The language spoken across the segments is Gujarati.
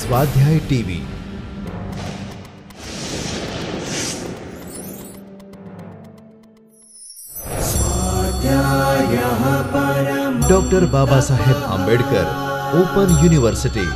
स्वाध्याय TV doctor Baba Saheb Ambedkar open university.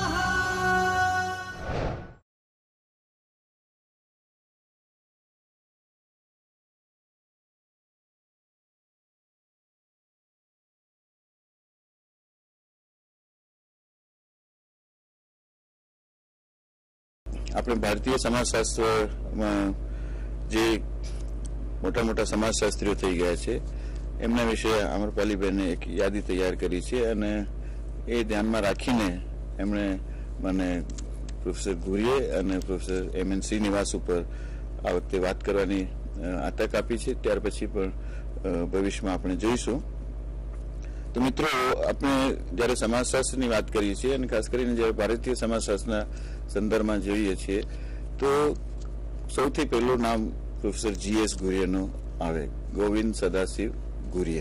આપણે ભારતીય સમાજશાસ્ત્રમાં જે મોટા મોટા સમાજશાસ્ત્રીઓ થઈ ગયા છે એમના વિશે અમરપાલીબેને એક યાદી તૈયાર કરી છે અને એ ધ્યાનમાં રાખીને એમણે મને પ્રોફેસર ઘુરીએ અને પ્રોફેસર એમ.એન. શ્રીનિવાસ ઉપર આ વખતે વાત કરવાની આ તક આપી છે। ત્યાર પછી પણ ભવિષ્યમાં આપણે જોઈશું। તો મિત્રો, આપણે જ્યારે સમાજશાસ્ત્રની વાત કરીએ છીએ અને ખાસ કરીને જ્યારે ભારતીય સમાજશાસ્ત્રના સંદર્ભમાં જોઈએ છીએ તો સૌથી પહેલું નામ પ્રોફેસર G.S. ઘુરીએનું આવે, ગોવિંદ સદાશિવ ઘુરીએ।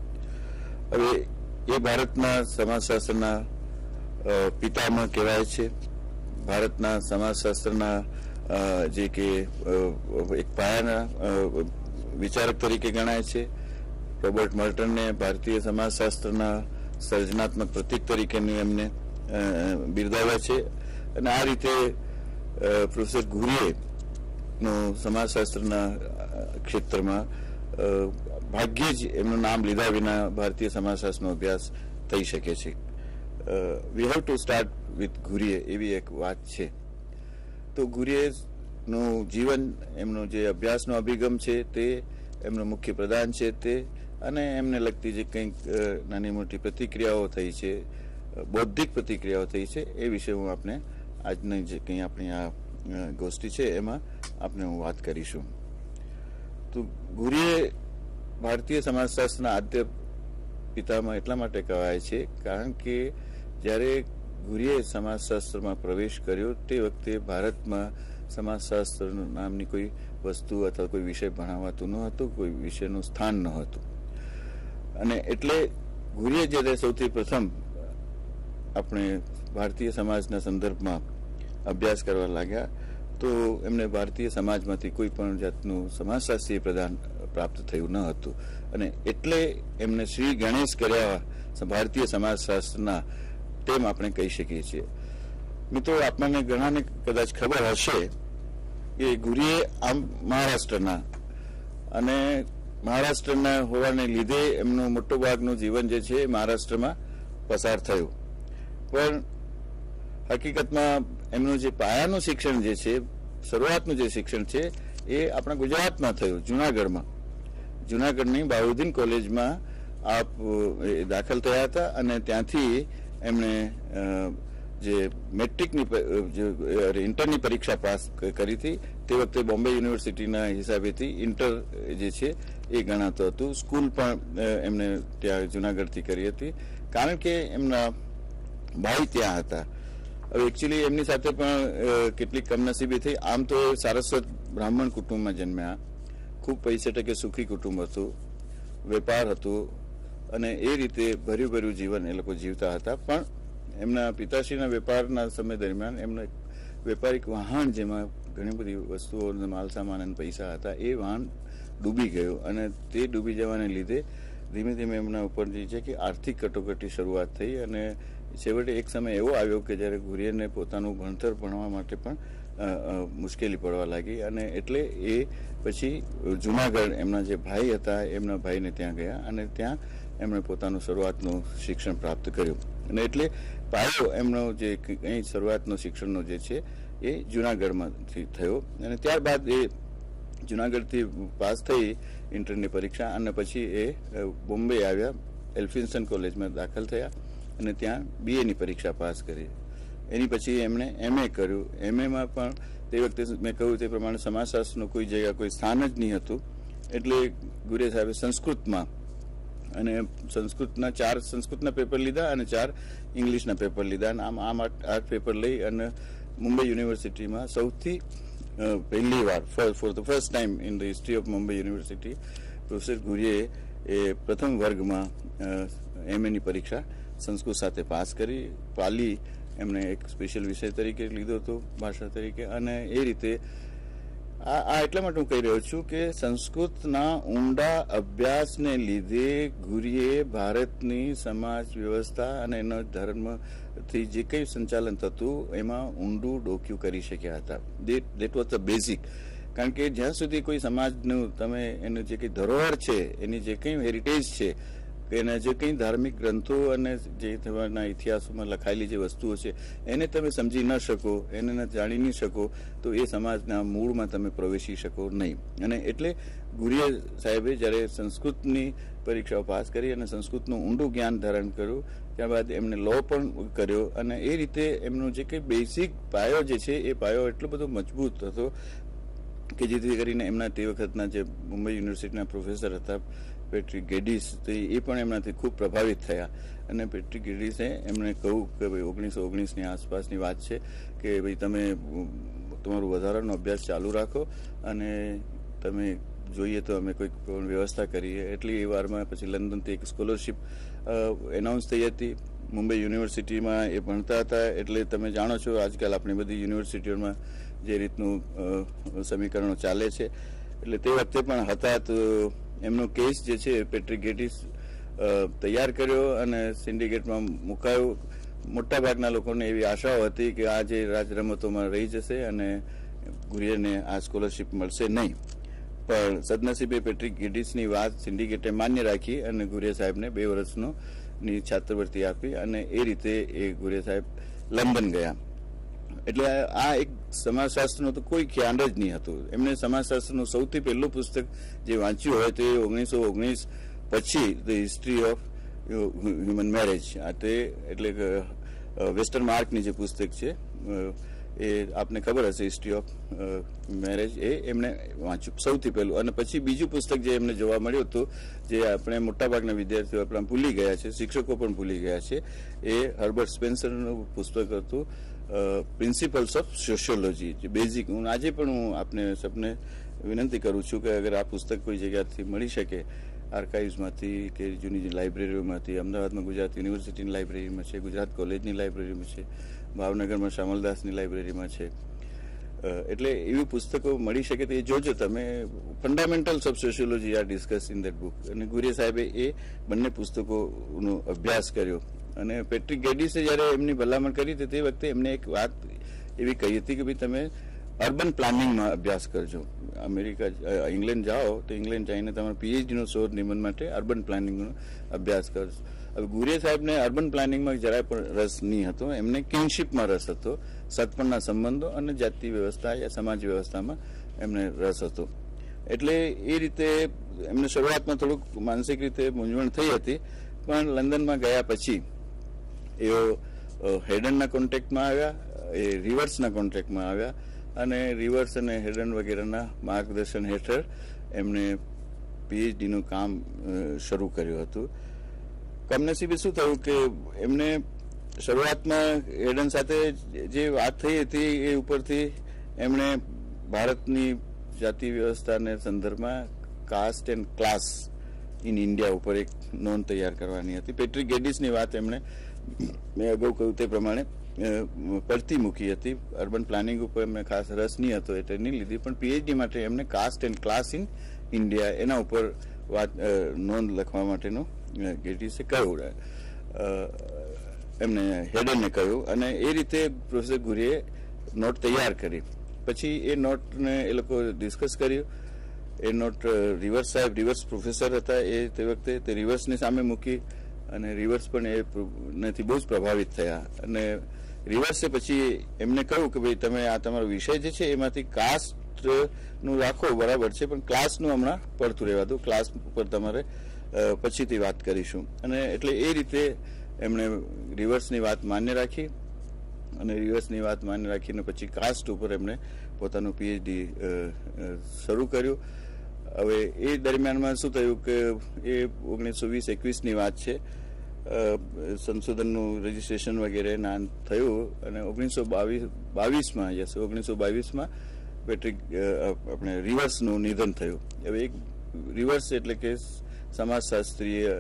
હવે એ ભારતના સમાજશાસ્ત્રના પિતામહ કહેવાય છે। ભારતના સમાજશાસ્ત્રના જે કે એક પાયાના વિચારક તરીકે ગણાય છે। રોબર્ટ મર્ટનને ભારતીય સમાજશાસ્ત્રના સર્જનાત્મક પ્રતીક તરીકેની એમને બિરદાવ્યા છે અને આ રીતે પ્રોફેસર ઘુરીએનું સમાજશાસ્ત્રના ક્ષેત્રમાં ભાગ્યે જ એમનું નામ લીધા વિના ભારતીય સમાજશાસ્ત્રનો અભ્યાસ થઈ શકે છે। We have to start with ઘુરીએ એવી એક વાત છે। તો ઘુરીએનું જીવન, એમનો જે અભ્યાસનો અભિગમ છે તે, એમનું મુખ્ય પ્રદાન છે તે, અને એમને લગતી જે કંઈક નાની મોટી પ્રતિક્રિયાઓ થઈ છે, બૌદ્ધિક પ્રતિક્રિયાઓ થઈ છે, એ વિશે હું આપને આજની જે કંઈ આપણી આ ગોષ્ઠી છે એમાં આપને હું વાત કરીશું। તો ઘુરીએ ભારતીય સમાજશાસ્ત્રના આદ્ય પિતામહ એટલા માટે કહેવાય છે કારણ કે જ્યારે ઘુરીએ સમાજશાસ્ત્રમાં પ્રવેશ કર્યો તે વખતે ભારતમાં સમાજશાસ્ત્ર નામની કોઈ વસ્તુ અથવા કોઈ વિષય ભણાવાતું ન હતું, કોઈ વિષયનું સ્થાન ન હતું। અને એટલે ઘુરીએ જ્યારે સૌથી પ્રથમ આપણે ભારતીય સમાજના સંદર્ભમાં અભ્યાસ કરવા લાગ્યા તો એમને ભારતીય સમાજમાંથી કોઈ પણ જાતનું સમાજશાસ્ત્રીય પ્રદાન પ્રાપ્ત થયું ન હતું અને એટલે એમને શ્રી ગણેશ કર્યા ભારતીય સમાજશાસ્ત્રના, તેમ આપણે કહી શકીએ છીએ। મિત્રો, આપણને ઘણાને કદાચ ખબર હશે કે ઘુરીએ આમ મહારાષ્ટ્રના અને મહારાષ્ટ્રના હોવાને લીધે એમનું મોટો ભાગનું જીવન જે છે મહારાષ્ટ્રમાં પસાર થયું, પણ હકીકતમાં એમનું જે પાયાનું શિક્ષણ જે છે, શરૂઆતનું જે શિક્ષણ છે એ આપણા ગુજરાતમાં થયું, જુનાગઢમાં। જુનાગઢની બાઉદ્દીન કોલેજમાં આપ દાખલ થયા હતા અને ત્યાંથી એમણે જે મેટ્રિકની ઇન્ટરની પરીક્ષા પાસ કરી હતી તે વખતે બોમ્બે યુનિવર્સિટીના હિસાબેથી ઇન્ટર જે છે એ ગણાતું હતું। સ્કૂલ પણ એમને ત્યાં જુનાગઢથી કરી હતી કારણ કે એમના ભાઈ ત્યાં હતા। હવે એકચ્યુઅલી એમની સાથે પણ કેટલીક કમનસીબી થઈ। આમ તો સારસ્વત બ્રાહ્મણ કુટુંબમાં જન્મ્યા, ખૂબ પૈસે ટકે સુખી કુટુંબ હતું, વેપાર હતું અને એ રીતે ભર્યું જીવન એ લોકો જીવતા હતા। પણ એમના પિતાશ્રીના વેપારના સમય દરમિયાન એમનો એક વેપારિક વાહન, જેમાં ઘણી બધી વસ્તુઓ, માલસામાન અને પૈસા હતા, એ વાહન ડૂબી ગયું અને તે ડૂબી જવાને લીધે ધીમે ધીમે એમના ઉપર જે છે કે આર્થિક કટોકટી શરૂઆત થઈ અને છેવટે એક સમય એવો આવ્યો કે જ્યારે ઘુરીએને પોતાનું ભણતર ભણવા માટે પણ મુશ્કેલી પડવા લાગી અને એટલે એ પછી જુનાગઢ એમના જે ભાઈ હતા એમના ભાઈને ત્યાં ગયા અને ત્યાં એમણે પોતાનું શરૂઆતનું શિક્ષણ પ્રાપ્ત કર્યું અને એટલે પાયો એમનો જે કંઈ શરૂઆતનો શિક્ષણનો જે છે એ જુનાગઢમાંથી થયો અને ત્યારબાદ એ જુનાગઢથી પાસ થઈ ઇન્ટરની પરીક્ષા અને પછી એ બોમ્બે આવ્યા, એલ્ફિન્સ્ટન કોલેજમાં દાખલ થયા અને ત્યાં BA ની પરીક્ષા પાસ કરી। એની પછી એમણે MA કર્યું। MAમાં પણ તે વખતે મેં કહ્યું તે પ્રમાણે સમાજશાસ્ત્રનું કોઈ જગ્યા, કોઈ સ્થાન જ નહીં હતું, એટલે ઘુરીએ સાહેબે સંસ્કૃતમાં અને સંસ્કૃતના પેપર લીધા અને 4 ઇંગ્લિશના પેપર લીધા અને આમ 8 પેપર લઈ અને મુંબઈ યુનિવર્સિટીમાં સૌથી પહેલી વાર, for the first time in the history of Mumbai university, professor ઘુરીએ એ પ્રથમ વર્ગમાં MA ની પરીક્ષા સંસ્કૃત સાથે પાસ કરી, પાલી એમણે એક સ્પેશિયલ વિષય તરીકે લીધો હતો, ભાષા તરીકે. અને એ રીતે આ એટલા માટે હું કહી રહ્યો છું કે સંસ્કૃતના ઊંડા અભ્યાસને લીધે ગુરીએ ભારતની સમાજ વ્યવસ્થા અને એનો ધર્મથી જે કંઈ સંચાલન થતું એમાં ઊંડું ડોક્યું કરી શક્યા હતા. That was the basic. કારણ કે જ્યાં સુધી કોઈ સમાજનું તમે એનું જે કંઈ ધરોહર છે, એની જે કંઈ હેરિટેજ છે, એના જે કંઈ ધાર્મિક ગ્રંથો અને જે તમારા ઇતિહાસોમાં લખાયેલી જે વસ્તુઓ છે એને તમે સમજી ન શકો, એને જાણી નહીં શકો, તો એ સમાજના મૂળમાં તમે પ્રવેશી શકો નહીં. અને એટલે ગુરીએ સાહેબે જ્યારે સંસ્કૃતની પરીક્ષાઓ પાસ કરી અને સંસ્કૃતનું ઊંડું જ્ઞાન ધારણ કર્યું, ત્યારબાદ એમણે લો પણ કર્યો. અને એ રીતે એમનો જે કંઈ બેઝિક પાયો જે છે એ પાયો એટલો બધો મજબૂત હતો કે જેથી કરીને એમના તે વખતના જે મુંબઈ યુનિવર્સિટીના પ્રોફેસર હતા પેટ્રિક ગેડિસ, એ પણ એમનાથી ખૂબ પ્રભાવિત થયા. અને પેટ્રિક ગેડિસે એમણે કહ્યું કે ભાઈ 1919ની આસપાસની વાત છે કે ભાઈ તમે તમારું વધારાનો અભ્યાસ ચાલુ રાખો અને તમે જોઈએ તો અમે કોઈક વ્યવસ્થા કરીએ. એટલી એ વારમાં પછી લંડનથી એક સ્કોલરશીપ એનાઉન્સ થઈ હતી. મુંબઈ યુનિવર્સિટીમાં એ ભણતા હતા. એટલે તમે જાણો છો આજકાલ આપણી બધી યુનિવર્સિટીઓમાં જે રીતનું સમીકરણો ચાલે છે, એટલે તે વખતે પણ હતા. તો એમનો કેસ જે છે પેટ્રિક ગેડિસ તૈયાર કર્યો અને સિન્ડિકેટમાં મુકાયો. મોટાભાગના લોકોને એવી આશાઓ હતી કે આ જે રાજરમતોમાં રહી જશે અને ગુરીએને આ સ્કોલરશીપ મળશે નહીં. પણ સદનસીબે પેટ્રિક ગેડિસની વાત સિન્ડિકેટે માન્ય રાખી અને ગુરીએ સાહેબને 2 વર્ષની છાત્રવૃત્તિ આપી અને એ રીતે એ ગુરીએ સાહેબ લંડન ગયા. એટલે આ એક સમાજશાસ્ત્રનો તો કોઈ ખ્યાલ જ નહીં હતું. એમને સમાજશાસ્ત્રનું સૌથી પહેલું પુસ્તક જે વાંચ્યું હોય તો એ 1919 પછી the history of human marriage, એટલે વેસ્ટર્ન માર્કની જે પુસ્તક છે એ આપને ખબર હશે, હિસ્ટ્રી ઓફ મેરેજ, એ એમણે વાંચ્યું સૌથી પહેલું. અને પછી બીજું પુસ્તક જે એમને જોવા મળ્યું હતું, જે આપણે મોટાભાગના વિદ્યાર્થીઓ આપણે ભૂલી ગયા છે, શિક્ષકો પણ ભૂલી ગયા છે, એ હર્બર્ટ સ્પેન્સરનું પુસ્તક હતું પ્રિન્સિપલ્સ ઓફ સોશિયોલોજી, જે બેઝિક. આજે પણ હું આપને સબને વિનંતી કરું છું કે અગર આ પુસ્તક કોઈ જગ્યાથી મળી શકે, આર્કાઇવ્સમાંથી કે જૂની લાઇબ્રેરીઓમાંથી, અમદાવાદમાં ગુજરાત યુનિવર્સિટીની લાઇબ્રેરીમાં છે, ગુજરાત કોલેજની લાઇબ્રેરીમાં છે, ભાવનગરમાં શામલદાસની લાઇબ્રેરીમાં છે. એટલે એવી પુસ્તકો મળી શકે તો એ જોજો તમે. Fundamentals of sociology are discuss in that book. અને ગુરીએ સાહેબે એ બંને પુસ્તકોનો અભ્યાસ કર્યો. અને પેટ્રિક ગેડિસે જયારે એમની ભલામણ કરી હતી તે વખતે એમને એક વાત એવી કહી હતી કે ભાઈ તમે અર્બન પ્લાનિંગમાં અભ્યાસ કરજો. ઇંગ્લેન્ડ જાઓ તો ઇંગ્લેન્ડ જઈને તમારા પીએચડીનો શોધ નિબંધ માટે અર્બન પ્લાનિંગનો અભ્યાસ કરજો. હવે ગુરીએ સાહેબને અર્બન પ્લાનિંગમાં જરાય પણ રસ નહીં હતો. એમને કિંગશીપમાં રસ હતો, સગપણના સંબંધો અને જાતિ વ્યવસ્થા યા સમાજ વ્યવસ્થામાં એમને રસ હતો. એટલે એ રીતે એમને શરૂઆતમાં થોડુંક માનસિક રીતે મૂંઝવણ થઈ હતી. પણ લંડનમાં ગયા પછી એઓ હેડનના કોન્ટેક્ટમાં આવ્યા, એ રિવર્સના કોન્ટેક્ટમાં આવ્યા અને રિવર્સ અને હેડન વગેરેના માર્ગદર્શન હેઠળ એમણે પીએચડીનું કામ શરૂ કર્યું હતું. કમનસીબે શું થયું કે એમને શરૂઆતમાં હેડન સાથે જે વાત થઈ હતી એ ઉપરથી એમણે ભારતની જાતિ વ્યવસ્થાને સંદર્ભમાં caste and class in India ઉપર એક નોંધ તૈયાર કરવાની હતી. પેટ્રિક ગેડિસની વાત એમણે મેં અગાઉ કહ્યું તે પ્રમાણે પડતી મૂકી હતી. અર્બન પ્લાનિંગ ઉપર એમને ખાસ રસ નહીં હતો એટલે નહીં લીધી. પણ પીએચડી માટે એમને caste and class in India એના ઉપર વાત નોંધ લખવા માટેનું ગેડિસે કહ્યું, એમને હેડનને કહ્યું. અને એ રીતે પ્રોફેસર ગુરીએ નોટ તૈયાર કરી. પછી એ નોટને એ લોકો ડિસ્કસ કર્યું. એ નોટ રિવર્સ સાહેબ, રિવર્સ પ્રોફેસર હતા એ તે વખતે, તે રિવર્સની સામે મૂકી અને રિવર્સ પણ એનાથી બહુ જ પ્રભાવિત થયા. અને રિવર્સે પછી એમને કહ્યું કે ભાઈ તમે આ તમારો વિષય જે છે એમાંથી કાસ્ટનું રાખો બરાબર છે, પણ ક્લાસનું હમણાં પડતું રહેવા દો, ક્લાસ ઉપર તમારે પછીથી વાત કરીશું. અને એટલે એ રીતે એમણે રિવર્સની વાત માન્ય રાખી અને રિવર્સની વાત માન્ય રાખીને પછી કાસ્ટ ઉપર એમણે પોતાનું પીએચડી શરૂ કર્યું. હવે એ દરમિયાનમાં શું થયું કે એ 1920-21ની વાત છે. સંશોધનનું રજીસ્ટ્રેશન વગેરે ના થયું અને 1922માં પેટ્રિક આપણે રિવર્સનું નિધન થયું. હવે એક રિવર્સ એટલે કે સમાજશાસ્ત્રીય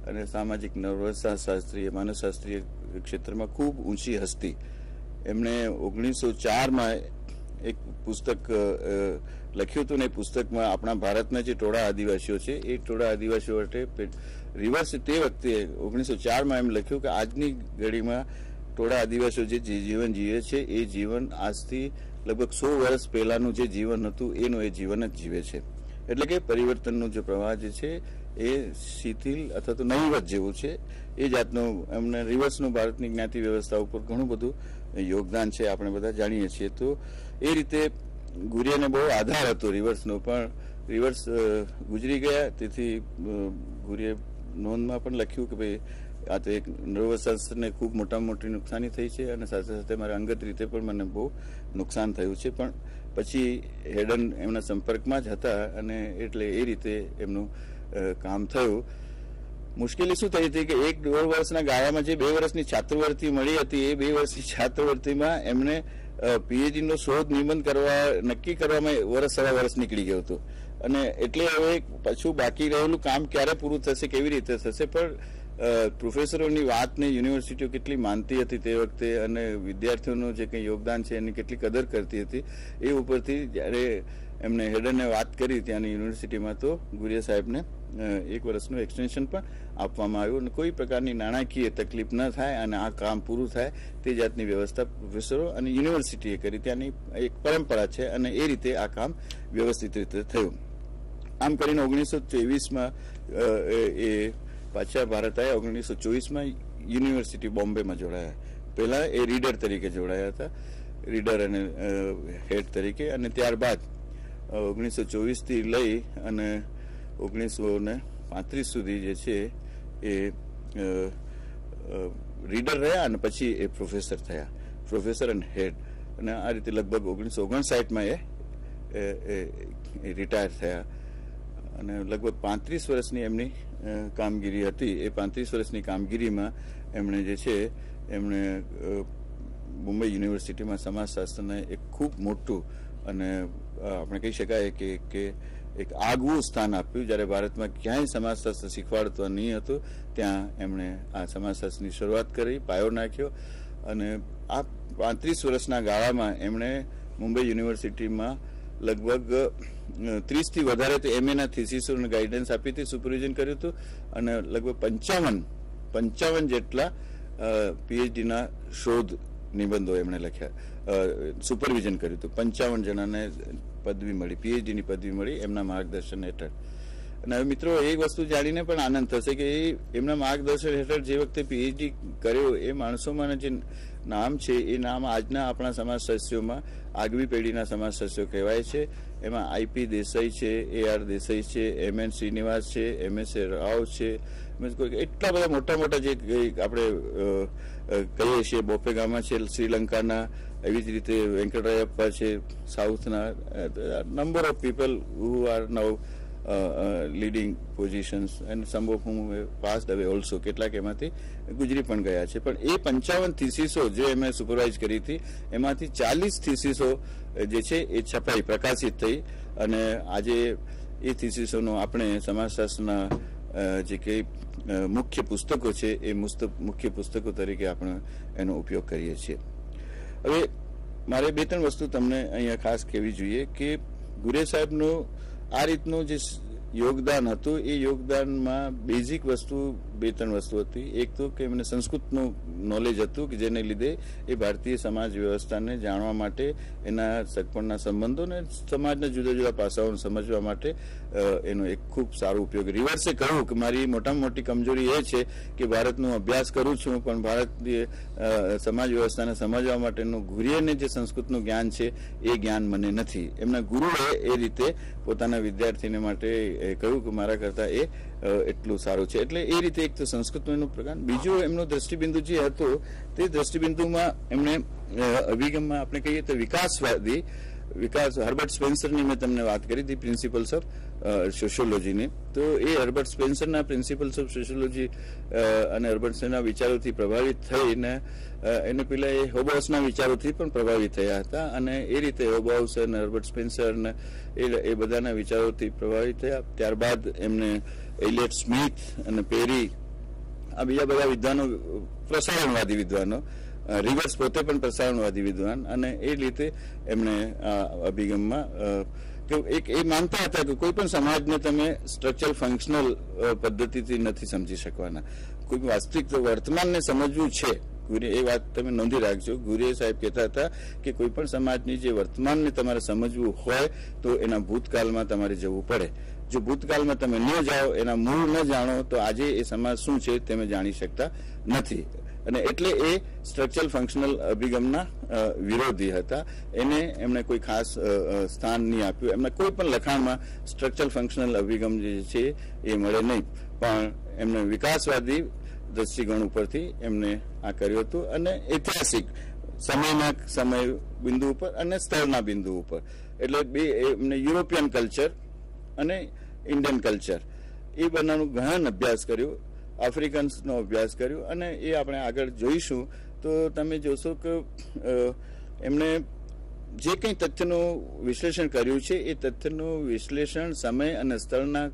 અને સામાજિક નવરસાશાસ્ત્રીય માનવશાસ્ત્રીય ક્ષેત્રમાં ખૂબ ઊંચી હસ્તી. એમણે 1904માં એક પુસ્તક લખ્યું હતું ને એ પુસ્તકમાં આપણા ભારતના જે ટોળા આદિવાસીઓ છે એ ટોળા આદિવાસીઓ માટે રિવર્સ તે વખતે 1904માં એમ લખ્યું કે આજની ઘડીમાં ટોળા આદિવાસીઓ જે જીવન જીવે છે એ જીવન આજથી લગભગ 100 વર્ષ પહેલાનું જે જીવન હતું એનું એ જીવન જ જીવે છે. એટલે કે પરિવર્તનનો જે પ્રવાહ જે છે એ શિથિલ અથવા તો નહીવત જેવું છે. એ જાતનું એમને રિવર્સનું ભારતની જ્ઞાતિ વ્યવસ્થા ઉપર ઘણું બધું યોગદાન છે, આપણે બધા જાણીએ છીએ. તો એ રીતે ગુરિયાને બહુ આધાર હતો રિવર્સનો, પણ રિવર્સ ગુજરી ગયા. તેથી ગુરિયાએ નોંધમાં પણ લખ્યું કે ભાઈ આ તો એક નર્વશાસ્ત્રને ખૂબ મોટામાં મોટી નુકસાની થઈ છે અને સાથે સાથે મારા અંગત રીતે પણ મને બહુ નુકસાન થયું છે. પણ પછી હેડન એમના સંપર્કમાં જ હતા અને એટલે એ રીતે એમનું કામ થયું. મુશ્કેલી શું થઈ હતી કે 1-1.5 વર્ષના ગાળામાં જે 2 વર્ષની છાત્રવૃત્તિ મળી હતી એ 2 વર્ષની છાત્રવૃત્તિમાં એમને પીએચડી નો શોધ નિબંધ કરવા નક્કી કરવામાં સવા વર્ષ નીકળી ગયું હતું. અને એટલે હવે પાછું બાકી રહેલું કામ ક્યારે પૂરું થશે, કેવી રીતે થશે. પણ પ્રોફેસરોની વાતને યુનિવર્સિટીઓ કેટલી માનતી હતી તે વખતે અને વિદ્યાર્થીઓનું જે કંઈ યોગદાન છે એની કેટલી કદર કરતી હતી એ ઉપરથી જ્યારે એમને હેડને વાત કરી ત્યાંની યુનિવર્સિટીમાં તો ગુરિયા સાહેબને 1 વર્ષનું એક્સટેન્શન પણ આપવામાં આવ્યું અને કોઈ પ્રકારની નાણાકીય તકલીફ ન થાય અને આ કામ પૂરું થાય તે જાતની વ્યવસ્થા પ્રોફેસરો અને યુનિવર્સિટીએ કરી. ત્યાંની એક પરંપરા છે અને એ રીતે આ કામ વ્યવસ્થિત રીતે થયું. આમ કરીને 1923માં એ પાછા ભારત આવ્યા. 1924માં યુનિવર્સિટી બોમ્બેમાં જોડાયા. પહેલા એ રીડર તરીકે જોડાયા હતા, રીડર અને હેડ તરીકે. અને ત્યારબાદ 1924થી લઈ અને 1935 સુધી જે છે એ રીડર રહ્યા અને પછી એ પ્રોફેસર થયા, પ્રોફેસર અને હેડ. અને આ રીતે લગભગ 1959માં એ રિટાયર થયા અને લગભગ 35 વર્ષની એમની કામગીરી હતી. એ 35 વર્ષની કામગીરીમાં એમણે જે છે એમણે મુંબઈ યુનિવર્સિટીમાં સમાજશાસ્ત્રને એક ખૂબ મોટું અને આપણે કહી શકાય કે એક આગવું સ્થાન આપ્યું. જ્યારે ભારતમાં ક્યાંય સમાજશાસ્ત્ર શીખવાડતો નહીં હતું ત્યાં એમણે આ સમાજશાસ્ત્રની શરૂઆત કરી, પાયો નાખ્યો. અને આ 35 વર્ષના ગાળામાં એમણે મુંબઈ યુનિવર્સિટીમાં લગભગ 30થી વધારે તો એમએના થીસીસોને ગાઈડન્સ આપી હતી, સુપરવિઝન કર્યું હતું અને લગભગ 55 જેટલા પીએચડીના શોધ નિબંધો એમણે લખ્યા, સુપરવિઝન કર્યું હતું. 55 જણાને પદવી મળી, પીએચડીની પદવી મળી એમના માર્ગદર્શન હેઠળ. અને હવે મિત્રો એક વસ્તુ જાણીને પણ આનંદ થશે કે એમના માર્ગદર્શન હેઠળ જે વખતે પીએચડી કર્યો એ માણસોમાં જે નામ છે એ નામ આજના આપણા સમાજશાસ્ત્રીઓમાં આગવી પેઢીના સમાજશાસ્ત્રીઓ કહેવાય છે. એમાં આઈપી દેસાઈ છે, AR દેસાઈ છે, MN શ્રીનિવાસ છે, MS રાવ છે, એટલા બધા મોટા મોટા જે આપણે કહીએ છીએ બોપેગામાં છે શ્રીલંકાના, એવી જ રીતે વેંકટરાયપ્પા છે સાઉથના. Number of people who are now leading positions and some of whom passed away also. કેટલાક એમાંથી ગુજરી પણ ગયા છે. પણ એ 55 થીસીસો જે એમણે સુપરવાઇઝ કરી હતી એમાંથી 40 થીસીસો જે છે એ છપાઈ, પ્રકાશિત થઈ. અને આજે એ થીસીસોનો આપણે સમાજશાસ્ત્રના જે કંઈ મુખ્ય પુસ્તકો છે એ મુખ્ય પુસ્તકો તરીકે આપણે એનો ઉપયોગ કરીએ છીએ. હવે મારે 2-3 વસ્તુ તમને અહીંયા ખાસ કહેવી જોઈએ કે ગુરિયા સાહેબનું આ રીતનું જે યોગદાન હતું એ યોગદાનમાં બેઝિક વસ્તુ 2-3 વસ્તુ હતી. એક તો કે એમને સંસ્કૃતનું નોલેજ હતું કે જેને લીધે એ ભારતીય સમાજ વ્યવસ્થાને જાણવા માટે, એના સગપણના સંબંધોને, સમાજના જુદા જુદા પાસાઓને સમજવા માટે એનો એક ખૂબ સારો ઉપયોગ. રિવર્સે કહ્યું કે મારી મોટામાં મોટી કમજોરી એ છે કે ભારતનો અભ્યાસ કરું છું પણ ભારતીય સમાજ વ્યવસ્થાને સમજવા માટેનું ગુરિયાને જે સંસ્કૃતનું જ્ઞાન છે એ જ્ઞાન મને નથી. એમના ગુરુએ એ રીતે પોતાના વિદ્યાર્થીને માટે કહ્યું કે મારા કરતા એ એટલું સારું છે. એટલે એ રીતે એક તો સંસ્કૃતનું એનું પ્રકાર. બીજું એમનો દ્રષ્ટિબિંદુ જે હતો તે દ્રષ્ટિબિંદુમાં એમણે અભિગમમાં આપણે કહીએ તો વિકાસવાદી, હર્બર્ટ સ્પેન્સરની મેં તમને વાત કરી હતી, પ્રિન્સિપલ્સ ઓફ સોશિયોલોજીની. તો એ હર્બર્ટ સ્પેન્સરના પ્રિન્સિપલ્સ ઓફ સોશિયોલોજી અને હર્બર્ટ સ્પેન્સરના વિચારોથી પ્રભાવિત થઈને એને પેલા એ હોબાઉસના વિચારોથી પણ પ્રભાવિત થયા હતા. અને એ રીતે હોબાઉસ અને હર્બર્ટ સ્પેન્સર એ બધાના વિચારોથી પ્રભાવિત થયા. ત્યારબાદ એમને એલિયટ સ્મિથ અને પેરી આ બીજા બધા વિદ્વાનો પ્રસારણવાદી વિદ્વાનો, રિવર્સ પોતે પણ પ્રસારણવાદી વિદ્વાન, અને એ રીતે એમણે આ અભિગમમાં એક એ માનતા હતા કે કોઈ પણ સમાજને તમે સ્ટ્રક્ચરલ ફંક્શનલ પદ્ધતિથી નથી સમજી શકવાના, કોઈ વાસ્તવિક વર્તમાનને સમજવું છે. એ વાત તમે નોંધી રાખજો. ગુરિયા સાહેબ કહેતા હતા કે કોઈ પણ સમાજની જે વર્તમાનને તમારે સમજવું હોય તો એના ભૂતકાળમાં તમારે જવું પડે. જો ભૂતકાળમાં તમે ન જાઓ, એના મૂળ ન જાણો, તો આજે એ સમાજ શું છે તમે જાણી શકતા નથી. અને એટલે એ સ્ટ્રક્ચરલ ફંક્શનલ અભિગમના વિરોધી હતા. એને એમણે કોઈ ખાસ સ્થાન નહીં આપ્યું. એમના કોઈ પણ લખાણમાં સ્ટ્રક્ચરલ ફંક્શનલ અભિગમ જે છે એ મળે નહીં, પણ એમને વિકાસવાદી દ્રષ્ટિકોણ ઉપરથી એમને આ કર્યું હતું, અને ઐતિહાસિક સમય બિંદુ ઉપર અને સ્થળના બિંદુ ઉપર, એટલે બે એમને યુરોપિયન કલ્ચર અને ઇન્ડિયન કલ્ચર એ બંનેનું ગહન અભ્યાસ કર્યો, આફ્રિકન્સનો અભ્યાસ કર્યો, અને એ આપણે આગળ જોઈશું. તો તમે જોશો કે એમણે જે કંઈ તથ્યનું વિશ્લેષણ કર્યું છે એ તથ્યનું વિશ્લેષણ સમય અને સ્થળના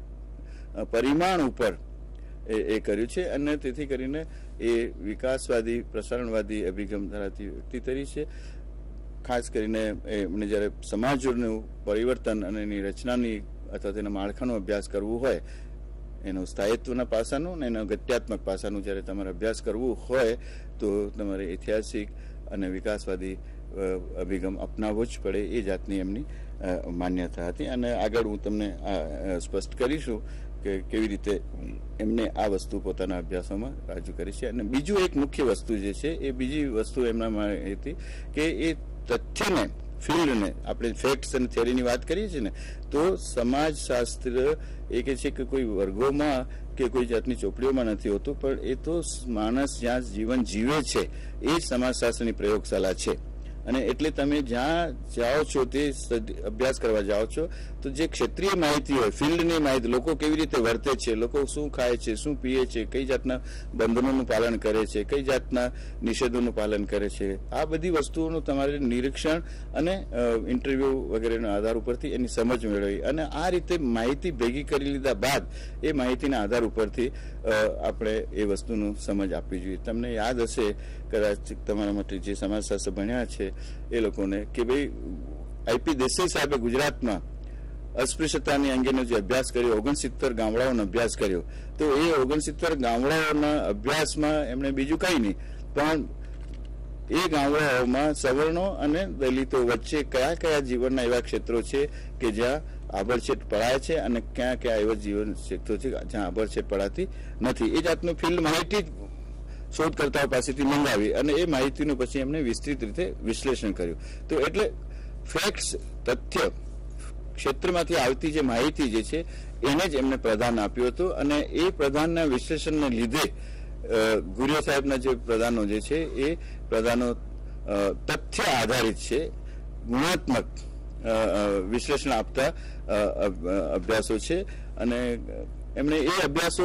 પરિમાણ ઉપર એ કર્યું છે, અને તેથી કરીને એ વિકાસવાદી પ્રસારણવાદી અભિગમ ધરાવતી વ્યક્તિ તરીકે છે. ખાસ કરીને એમને જ્યારે સમાજનું પરિવર્તન અને એની રચનાની અથવા તેના માળખાનો અભ્યાસ કરવું હોય, એનું સ્થાયિત્વના પાસાનું અને એના ગત્યાત્મક પાસાનું જ્યારે તમારે અભ્યાસ કરવું હોય તો તમારે ઐતિહાસિક અને વિકાસવાદી અભિગમ અપનાવવો જ પડે. એ જાતની એમની માન્યતા હતી, અને આગળ હું તમને સ્પષ્ટ કરીશું કે કેવી રીતે એમને આ વસ્તુ પોતાના અભ્યાસોમાં રજૂ કરી છે. અને બીજું એક મુખ્ય વસ્તુ જે છે, એ બીજી વસ્તુ એમનામાં હતી કે એ તથ્યને, ફિલ્ડને, આપણે ફેક્ટ્સ અને થિયરીની વાત કરીએ છીએ ને, તો સમાજશાસ્ત્ર એ કે છે કે કોઈ વર્ગોમાં કે કોઈ જાતની ચોપડીઓમાં નથી હોતું, પણ એ તો માણસ જ્યાં જીવન જીવે છે એ જ સમાજશાસ્ત્રની પ્રયોગશાળા છે. અને એટલે તમે જ્યાં જાઓ છો, તે અભ્યાસ કરવા જાઓ છો, તો જે ક્ષેત્રીય માહિતી હોય, ફિલ્ડની માહિતી, લોકો કેવી રીતે વર્તે છે, લોકો શું ખાય છે, શું પીએ છે, કઈ જાતના બંધનોનું પાલન કરે છે, કઈ જાતના નિષેધોનું પાલન કરે છે, આ બધી વસ્તુઓનું તમારે નિરીક્ષણ અને ઇન્ટરવ્યુ વગેરેના આધાર ઉપરથી એની સમજ મેળવી, અને આ રીતે માહિતી ભેગી કરી લીધા બાદ એ માહિતીના આધાર ઉપરથી આપણે એ વસ્તુનું સમજ આપવી જોઈએ. તમને યાદ હશે કદાચ તમારા માટે જે સમાજશાસ્ત્ર ભણ્યા છે એ લોકોને કે ભાઈ આઈપી દેસાઈ સાહેબે ગુજરાતમાં અસ્પૃશ્યતાની અંગેનો જે અભ્યાસ કર્યો, 69 ગામડાઓનો અભ્યાસ કર્યો, તો એ 69 ગામડાઓના અભ્યાસમાં એમણે બીજું કંઈ નહીં, પણ એ ગામડાઓમાં સવર્ણો અને દલિતો વચ્ચે કયા કયા જીવનના એવા ક્ષેત્રો છે કે જ્યાં આભડછેટ પડાય છે અને ક્યાં ક્યાં એવા જીવન ક્ષેત્રો છે જ્યાં આભડછેટ પડાતી નથી. એ જાતનું ફિલ્ડ માહિતી શોધકર્તાઓ પાસેથી મંગાવી, અને એ માહિતીનું પછી એમને વિસ્તૃત રીતે વિશ્લેષણ કર્યું. તો એટલે ફેક્ટ્સ, તથ્ય, ક્ષેત્રમાંથી આવતી જે માહિતી જે છે એને જ એમને પ્રધાન આપ્યું હતું, અને એ પ્રધાનના વિશ્લેષણને લીધે ગુરિયા સાહેબના જે પ્રધાનો જે છે એ પ્રધાનો તથ્ય આધારિત છે, ગુણાત્મક વિશ્લેષણ આપતા અભ્યાસો છે. અને એમણે એ અભ્યાસો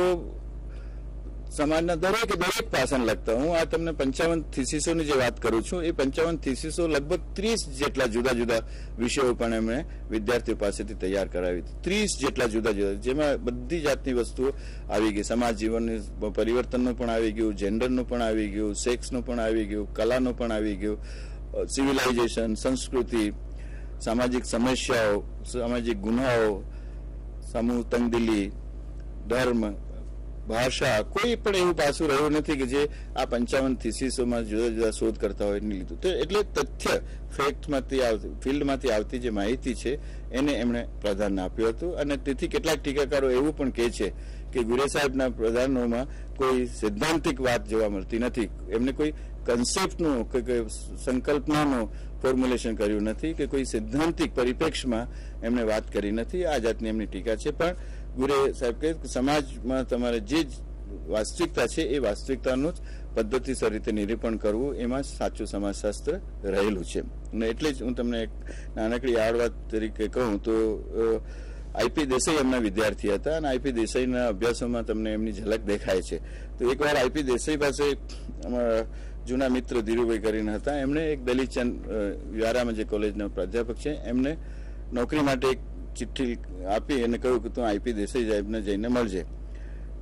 સમાજના દરેક પાસાને લગતા, હું આ તમને 55 થીસીસોની જે વાત કરું છું, એ 55 થીસીસો લગભગ 30 જેટલા જુદા જુદા વિષયો પણ એમણે વિદ્યાર્થીઓ પાસેથી તૈયાર કરાવી હતી. 30 જેટલા જુદા જુદા, જેમાં બધી જાતની વસ્તુઓ આવી ગઈ. સમાજ જીવનનું પરિવર્તનનું પણ આવી ગયું, જેન્ડરનું પણ આવી ગયું, સેક્સનું પણ આવી ગયું, કલાનું પણ આવી ગયું, સિવિલાઇઝેશન, સંસ્કૃતિ, સામાજિક સમસ્યાઓ, સામાજિક ગુનાઓ, સમૂહ તંગદિલી, ધર્મ, ભાષા, કોઈ પણ એવું પાસું રહ્યું નથી કે જે આ 55 થીસીસોમાં જુદા જુદા શોધકર્તાઓએ લીધું. તો એટલે તથ્ય, ફેક્ટમાંથી આવતી, ફિલ્ડમાંથી આવતી જે માહિતી છે એને એમણે પ્રાધાન્ય આપ્યું હતું. અને તેથી કેટલાક ટીકાકારો એવું પણ કહે છે કે ગુરિયા સાહેબના પ્રધાનોમાં કોઈ સૈદ્ધાંતિક વાત જોવા મળતી નથી. એમને કોઈ કન્સેપ્ટનું કે સંકલ્પનાનું ફોર્મ્યુલેશન કર્યું નથી, કે કોઈ સૈદ્ધાંતિક પરિપ્રેક્ષમાં એમણે વાત કરી નથી. આ જાતની એમની ટીકા છે. પણ ગુરિયા સાહેબ કહે સમાજમાં તમારે જે વાસ્તવિકતા છે એ વાસ્તવિકતાનું જ પદ્ધતિસર રીતે નિરૂપણ કરવું, એમાં સાચું સમાજશાસ્ત્ર રહેલું છે. અને એટલે જ હું તમને એક નાનકડી આડ વાત તરીકે કહું તો આઈપી દેસાઈ એમના વિદ્યાર્થી હતા, અને આઈપી દેસાઈના અભ્યાસોમાં તમને એમની ઝલક દેખાય છે. તો એકવાર આઈપી દેસાઈ પાસે અમારા જૂના મિત્ર ધીરુભાઈ કરીને હતા, એમણે એક દલીચંદ વ્યારામાં જે કોલેજના પ્રાધ્યાપક છે, એમને નોકરી માટે એક ચિઠ્ઠી આપી અને કહ્યું કે તું આઈપી દેસાઈ સાહેબને જઈને મળજે.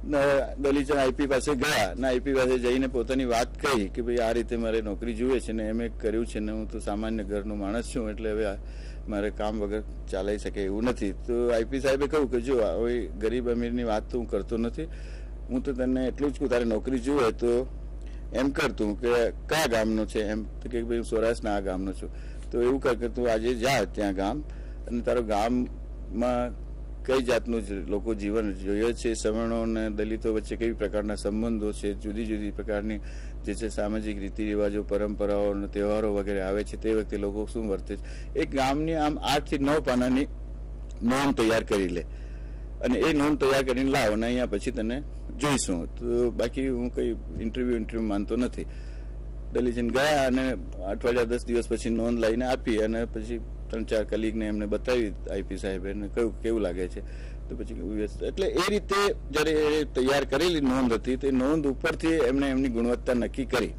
દલીચંદ આઈપી પાસે ગયા ને આઈપી પાસે જઈને પોતાની વાત કહી કે ભાઈ આ રીતે મારે નોકરી જુએ છે ને એમ કર્યું છે ને હું તો સામાન્ય ઘરનો માણસ છું એટલે હવે મારે કામ વગર ચાલી શકે એવું નથી. તો આઈપી સાહેબે કહ્યું કે જો હવે ગરીબ અમીરની વાત તો હું કરતો નથી, હું તો તને એટલું જ કહું તારે નોકરી જુએ તો એમ કરતું કે કયા ગામનો છે એમ તો કે ભાઈ હું સૌરાષ્ટ્રના આ ગામનો છું. તો એવું કર કે તું આજે જા ત્યાં ગામ અને તારો ગામમાં કઈ જાતનું લોકો જીવન જોઈએ છે, સવર્ણો અને દલિતો વચ્ચે કેવી પ્રકારના સંબંધો છે, જુદી જુદી પ્રકારની જે છે સામાજિક રીતિ રિવાજો, પરંપરાઓ અને તહેવારો વગેરે આવે છે તે વખતે લોકો શું વર્તે છે, એક ગામની આમ 8 થી 9 પાનાની નોંધ તૈયાર કરી લે અને એ નોંધ તૈયાર કરીને લાવ અને અહીંયા પછી તને જોઈશું. તો બાકી હું કઈ ઇન્ટરવ્યુ માનતો નથી. દલીચંદ ગયા અને અઠવાડિયા 10 દિવસ પછી નોંધ લઈને આપી અને પછી 3-4 કલીગને એમને બતાવી આઈપી સાહેબે કહ્યું કેવું લાગે છે. તો પછી એટલે એ રીતે જયારે એ તૈયાર કરેલી નોંધ હતી તે નોંધ ઉપરથી એમને એમની ગુણવત્તા નક્કી કરી.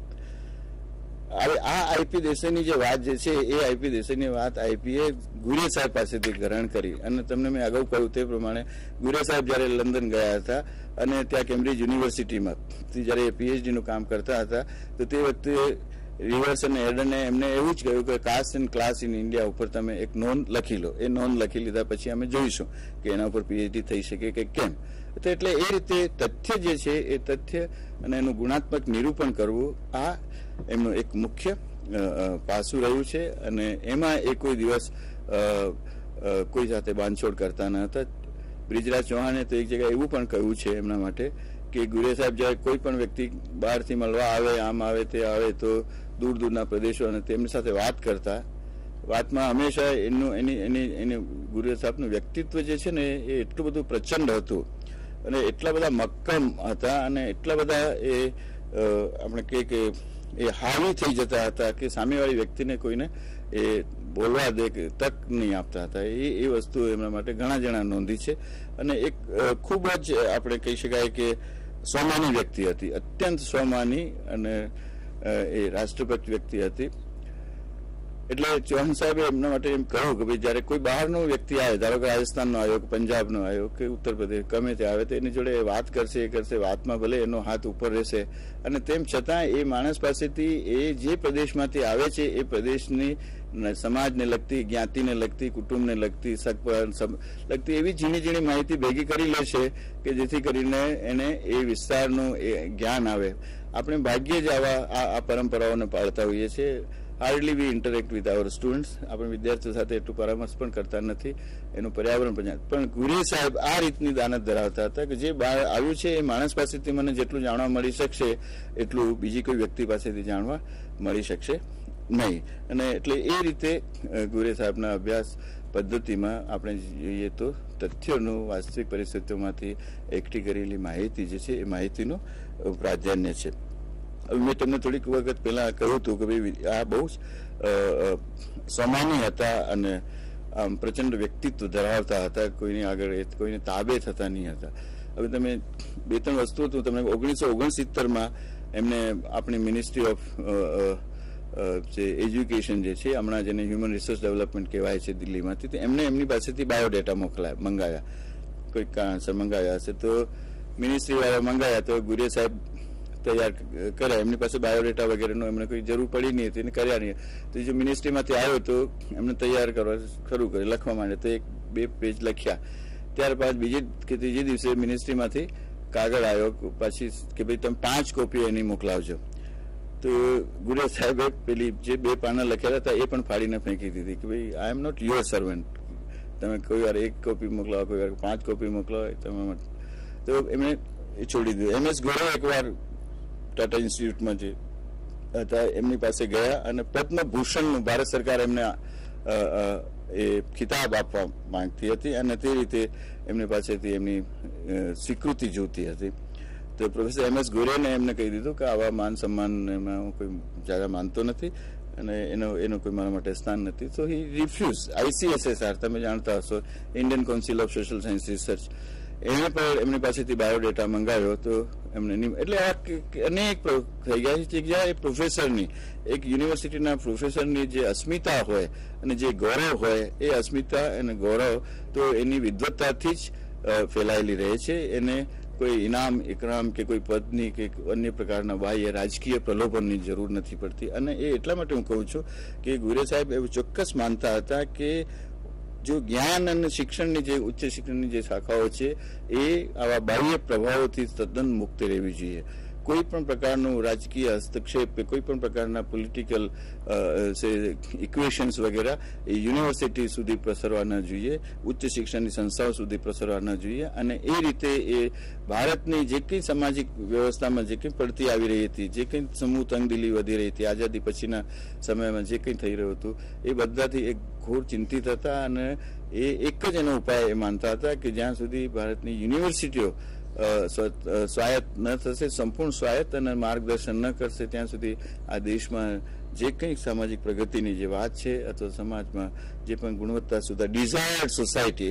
હવે આ આઈપી દેસાઈની જે વાત જે છે એ આઈપી દેસાઈની વાત આઈપીએ ગુરે સાહેબ પાસેથી ગ્રહણ કરી અને તમને મેં અગાઉ કહ્યું તે પ્રમાણે ગુરે સાહેબ જયારે લંડન ગયા હતા અને ત્યાં કેમ્બ્રિજ યુનિવર્સિટીમાં જયારે પીએચડી નું કામ કરતા હતા તો તે વખતે રિવર્સ અને એડને એમને એવું જ કહ્યું કે caste and class in India ઉપર તમે એક નોંધ લખી લો. એ નોંધ લખી લીધા પછી અમે જોઈશું કે એના ઉપર પીએચડી થઈ શકે કે કેમ. તો એટલે એ રીતે તથ્ય જે છે એ તથ્ય અને એનું ગુણાત્મક નિરૂપણ કરવું આ એમનું એક મુખ્ય પાસું રહ્યું છે અને એમાં એ કોઈ દિવસ કોઈ સાથે બાંધછોડ કરતા ન હતા. બ્રિજરાજ ચૌહાણે તો એક જગ્યાએ એવું પણ કહ્યું છે એમના માટે કે ગુરે સાહેબ જયારે કોઈ પણ વ્યક્તિ બહારથી મળવા આવે, આમ આવે તે આવે તો દૂર દૂરના પ્રદેશો અને તેમની સાથે વાત કરતા વાતમાં હંમેશા એની ગુરે સાહેબનું વ્યક્તિત્વ જે છે ને એ એટલું બધું પ્રચંડ હતું અને એટલા બધા મક્કમ હતા અને એટલા બધા એ આપણે કે એ હાવી થઈ જતા હતા કે સામેવાળી વ્યક્તિને કોઈને એ બોલવા દે કે તક નહીં આપતા હતા. એ વસ્તુ એમના માટે ઘણા જણા નોંધી છે અને એક ખૂબ જ આપણે કહી શકાય કે સ્વમાની વ્યક્તિ હતી, અત્યંત સ્વમાની અને એ રાષ્ટ્રભક્ત વ્યક્તિ હતી. એટલે ચૌહાણ સાહેબે એમના માટે એમ કહ્યું કે ભાઈ જયારે કોઈ બહારનો વ્યક્તિ આવે, ધારો કે રાજસ્થાનનો આવ્યો કે પંજાબનો આવ્યો કે ઉત્તર પ્રદેશ ગમે તે આવે તો એની જોડે વાત કરશે, એ કરશે, વાતમાં ભલે એનો હાથ ઉપર રહેશે અને તેમ છતાં એ માણસ પાસેથી એ જે પ્રદેશમાંથી આવે છે એ પ્રદેશની સમાજને લગતી, જ્ઞાતિને લગતી, કુટુંબને લગતી, લગતી એવી ઝીણી ઝીણી માહિતી ભેગી કરી લે છે કે જેથી કરીને એને એ વિસ્તારનું એ જ્ઞાન આવે. આપણે ભાગ્યે જ આ પરંપરાઓને પાળતા હોઈએ છીએ. Hardly we interact with our students. આપણે વિદ્યાર્થીઓ સાથે એટલું પરામર્શ પણ કરતા નથી, એનું પર્યાવરણ પણ ગુરે સાહેબ આ રીતની દાનત ધરાવતા હતા કે જે બહાર આવ્યું છે એ માણસ પાસેથી મને જેટલું જાણવા મળી શકશે એટલું બીજી કોઈ વ્યક્તિ પાસેથી જાણવા મળી શકશે નહીં. અને એટલે એ રીતે ગુરે સાહેબના અભ્યાસ પદ્ધતિમાં આપણે જોઈએ તો તથ્યોનું વાસ્તવિક પરિસ્થિતિઓમાંથી એકઠી કરેલી માહિતી જે છે એ માહિતીનું પ્રાધાન્ય છે. હવે મેં તમને થોડીક વખત પહેલા કહ્યું હતું કે ભાઈ આ બહુ સમાની હતા અને આમ પ્રચંડ વ્યક્તિત્વ ધરાવતા હતા, કોઈની આગળ કોઈને તાબે થતા નહીં હતા. હવે તમે 2-3 વસ્તુઓ તો તમને 1969માં એમને આપણી મિનિસ્ટ્રી ઓફ જે એજ્યુકેશન જે છે હમણાં જેને હ્યુમન રિસોર્સ ડેવલપમેન્ટ કહેવાય છે દિલ્હીમાંથી, એમને એમની પાસેથી બાયોડેટા મંગાવ્યા, કોઈ કારણસર મંગાવ્યા હશે તો મિનિસ્ટ્રી વાળા મંગાવ્યા તો ગુરે સાહેબ તૈયાર કર્યા. એમની પાસે બાયોડેટા વગેરેનો એમને કોઈ જરૂર પડી નહીં હતી, કર્યા નહીં. તો જો મિનિસ્ટ્રીમાંથી આવ્યો તો એમને તૈયાર કરવા શરૂ કર્યું, લખવા માંડે તો 1-2 પેજ લખ્યા. ત્યારબાદ બીજે કે ત્રીજે દિવસે મિનિસ્ટ્રીમાંથી કાગળ આવ્યો પછી કે ભાઈ તમે 5 કોપી એની મોકલાવજો. તો ગુરે સાહેબે પેલી જે 2 પાના લખેલા હતા એ પણ ફાડીને ફેંકી દીધી કે ભાઈ I am not your servant, તમે કોઈ વાર 1 કોપી મોકલાવો, કોઈ વાર 5 કોપી મોકલાવો તમે. તો એમણે છોડી દીધું. MS ગોરે એકવાર ટાટા ઇન્સ્ટિટ્યૂટમાં જે હતા એમની પાસે ગયા અને પદ્મભૂષણનું ભારત સરકાર એમને એ ખિતાબ આપવા માંગતી હતી અને તે રીતે એમની પાસેથી એમની સ્વીકૃતિ જોતી હતી. તો પ્રોફેસર MS ગોરેને એમને કહી દીધું કે આવા માન સન્માનમાં હું કોઈ જ્યાદા માનતો નથી અને એનો કોઈ મારા માટે સ્થાન નથી. તો હી રિફ્યુઝ. ICSSR તમે જાણતા હશો, Indian council of social science research, એને પણ એમની પાસેથી બાયોડેટા મંગાવ્યો તો એમને એટલે અનેક થઈ ગયા છે. જ્યાં એક પ્રોફેસરની, એક યુનિવર્સિટીના પ્રોફેસરની જે અસ્મિતા હોય અને જે ગૌરવ હોય એ અસ્મિતા અને ગૌરવ તો એની વિદ્વત્તાથી જ ફેલાયેલી રહે છે. એને કોઈ ઇનામ ઇકરામ કે કોઈ પદની કે અન્ય પ્રકારના બાહ્ય રાજકીય પ્રલોભનની જરૂર નથી પડતી. અને એ એટલા માટે હું કહું છું કે ગુરે સાહેબ એવું ચોક્કસ માનતા હતા કે જો જ્ઞાન અને શિક્ષણની જે ઉચ્ચ શિક્ષણની જે શાખાઓ છે એ આવા બાહ્ય પ્રભાવોથી તદ્દન મુક્ત રહેવી જોઈએ. કોઈ પણ પ્રકારનું રાજકીય હસ્તક્ષેપ કે કોઈ પણ પ્રકારના પોલિટિકલ ઇક્વેશન્સ વગેરે એ યુનિવર્સિટી સુધી પ્રસરવા ન જોઈએ, ઉચ્ચ શિક્ષણની સંસ્થાઓ સુધી પ્રસરવા ન જોઈએ. અને એ રીતે એ ભારતની જે કંઈ સામાજિક વ્યવસ્થામાં જે કંઈ પડતી આવી રહી હતી, જે કંઈ સમૂહ તંગદિલી વધી રહી હતી, આઝાદી પછીના સમયમાં જે કંઈ થઈ રહ્યું હતું, એ બધાથી એક ઘોર ચિંતિત હતા. અને એ એક જ એનો ઉપાય એ માનતા હતા કે જ્યાં સુધી ભારતની યુનિવર્સિટીઓ સ્વાયત્ત ન થશે, સંપૂર્ણ સ્વાયત્ત અને માર્ગદર્શન ન કરશે, ત્યાં સુધી આ દેશમાં જે કંઈ સામાજિક પ્રગતિની જે વાત છે અથવા સમાજમાં જે પણ ગુણવત્તા સુધા ડિઝાયર્ડ સોસાયટી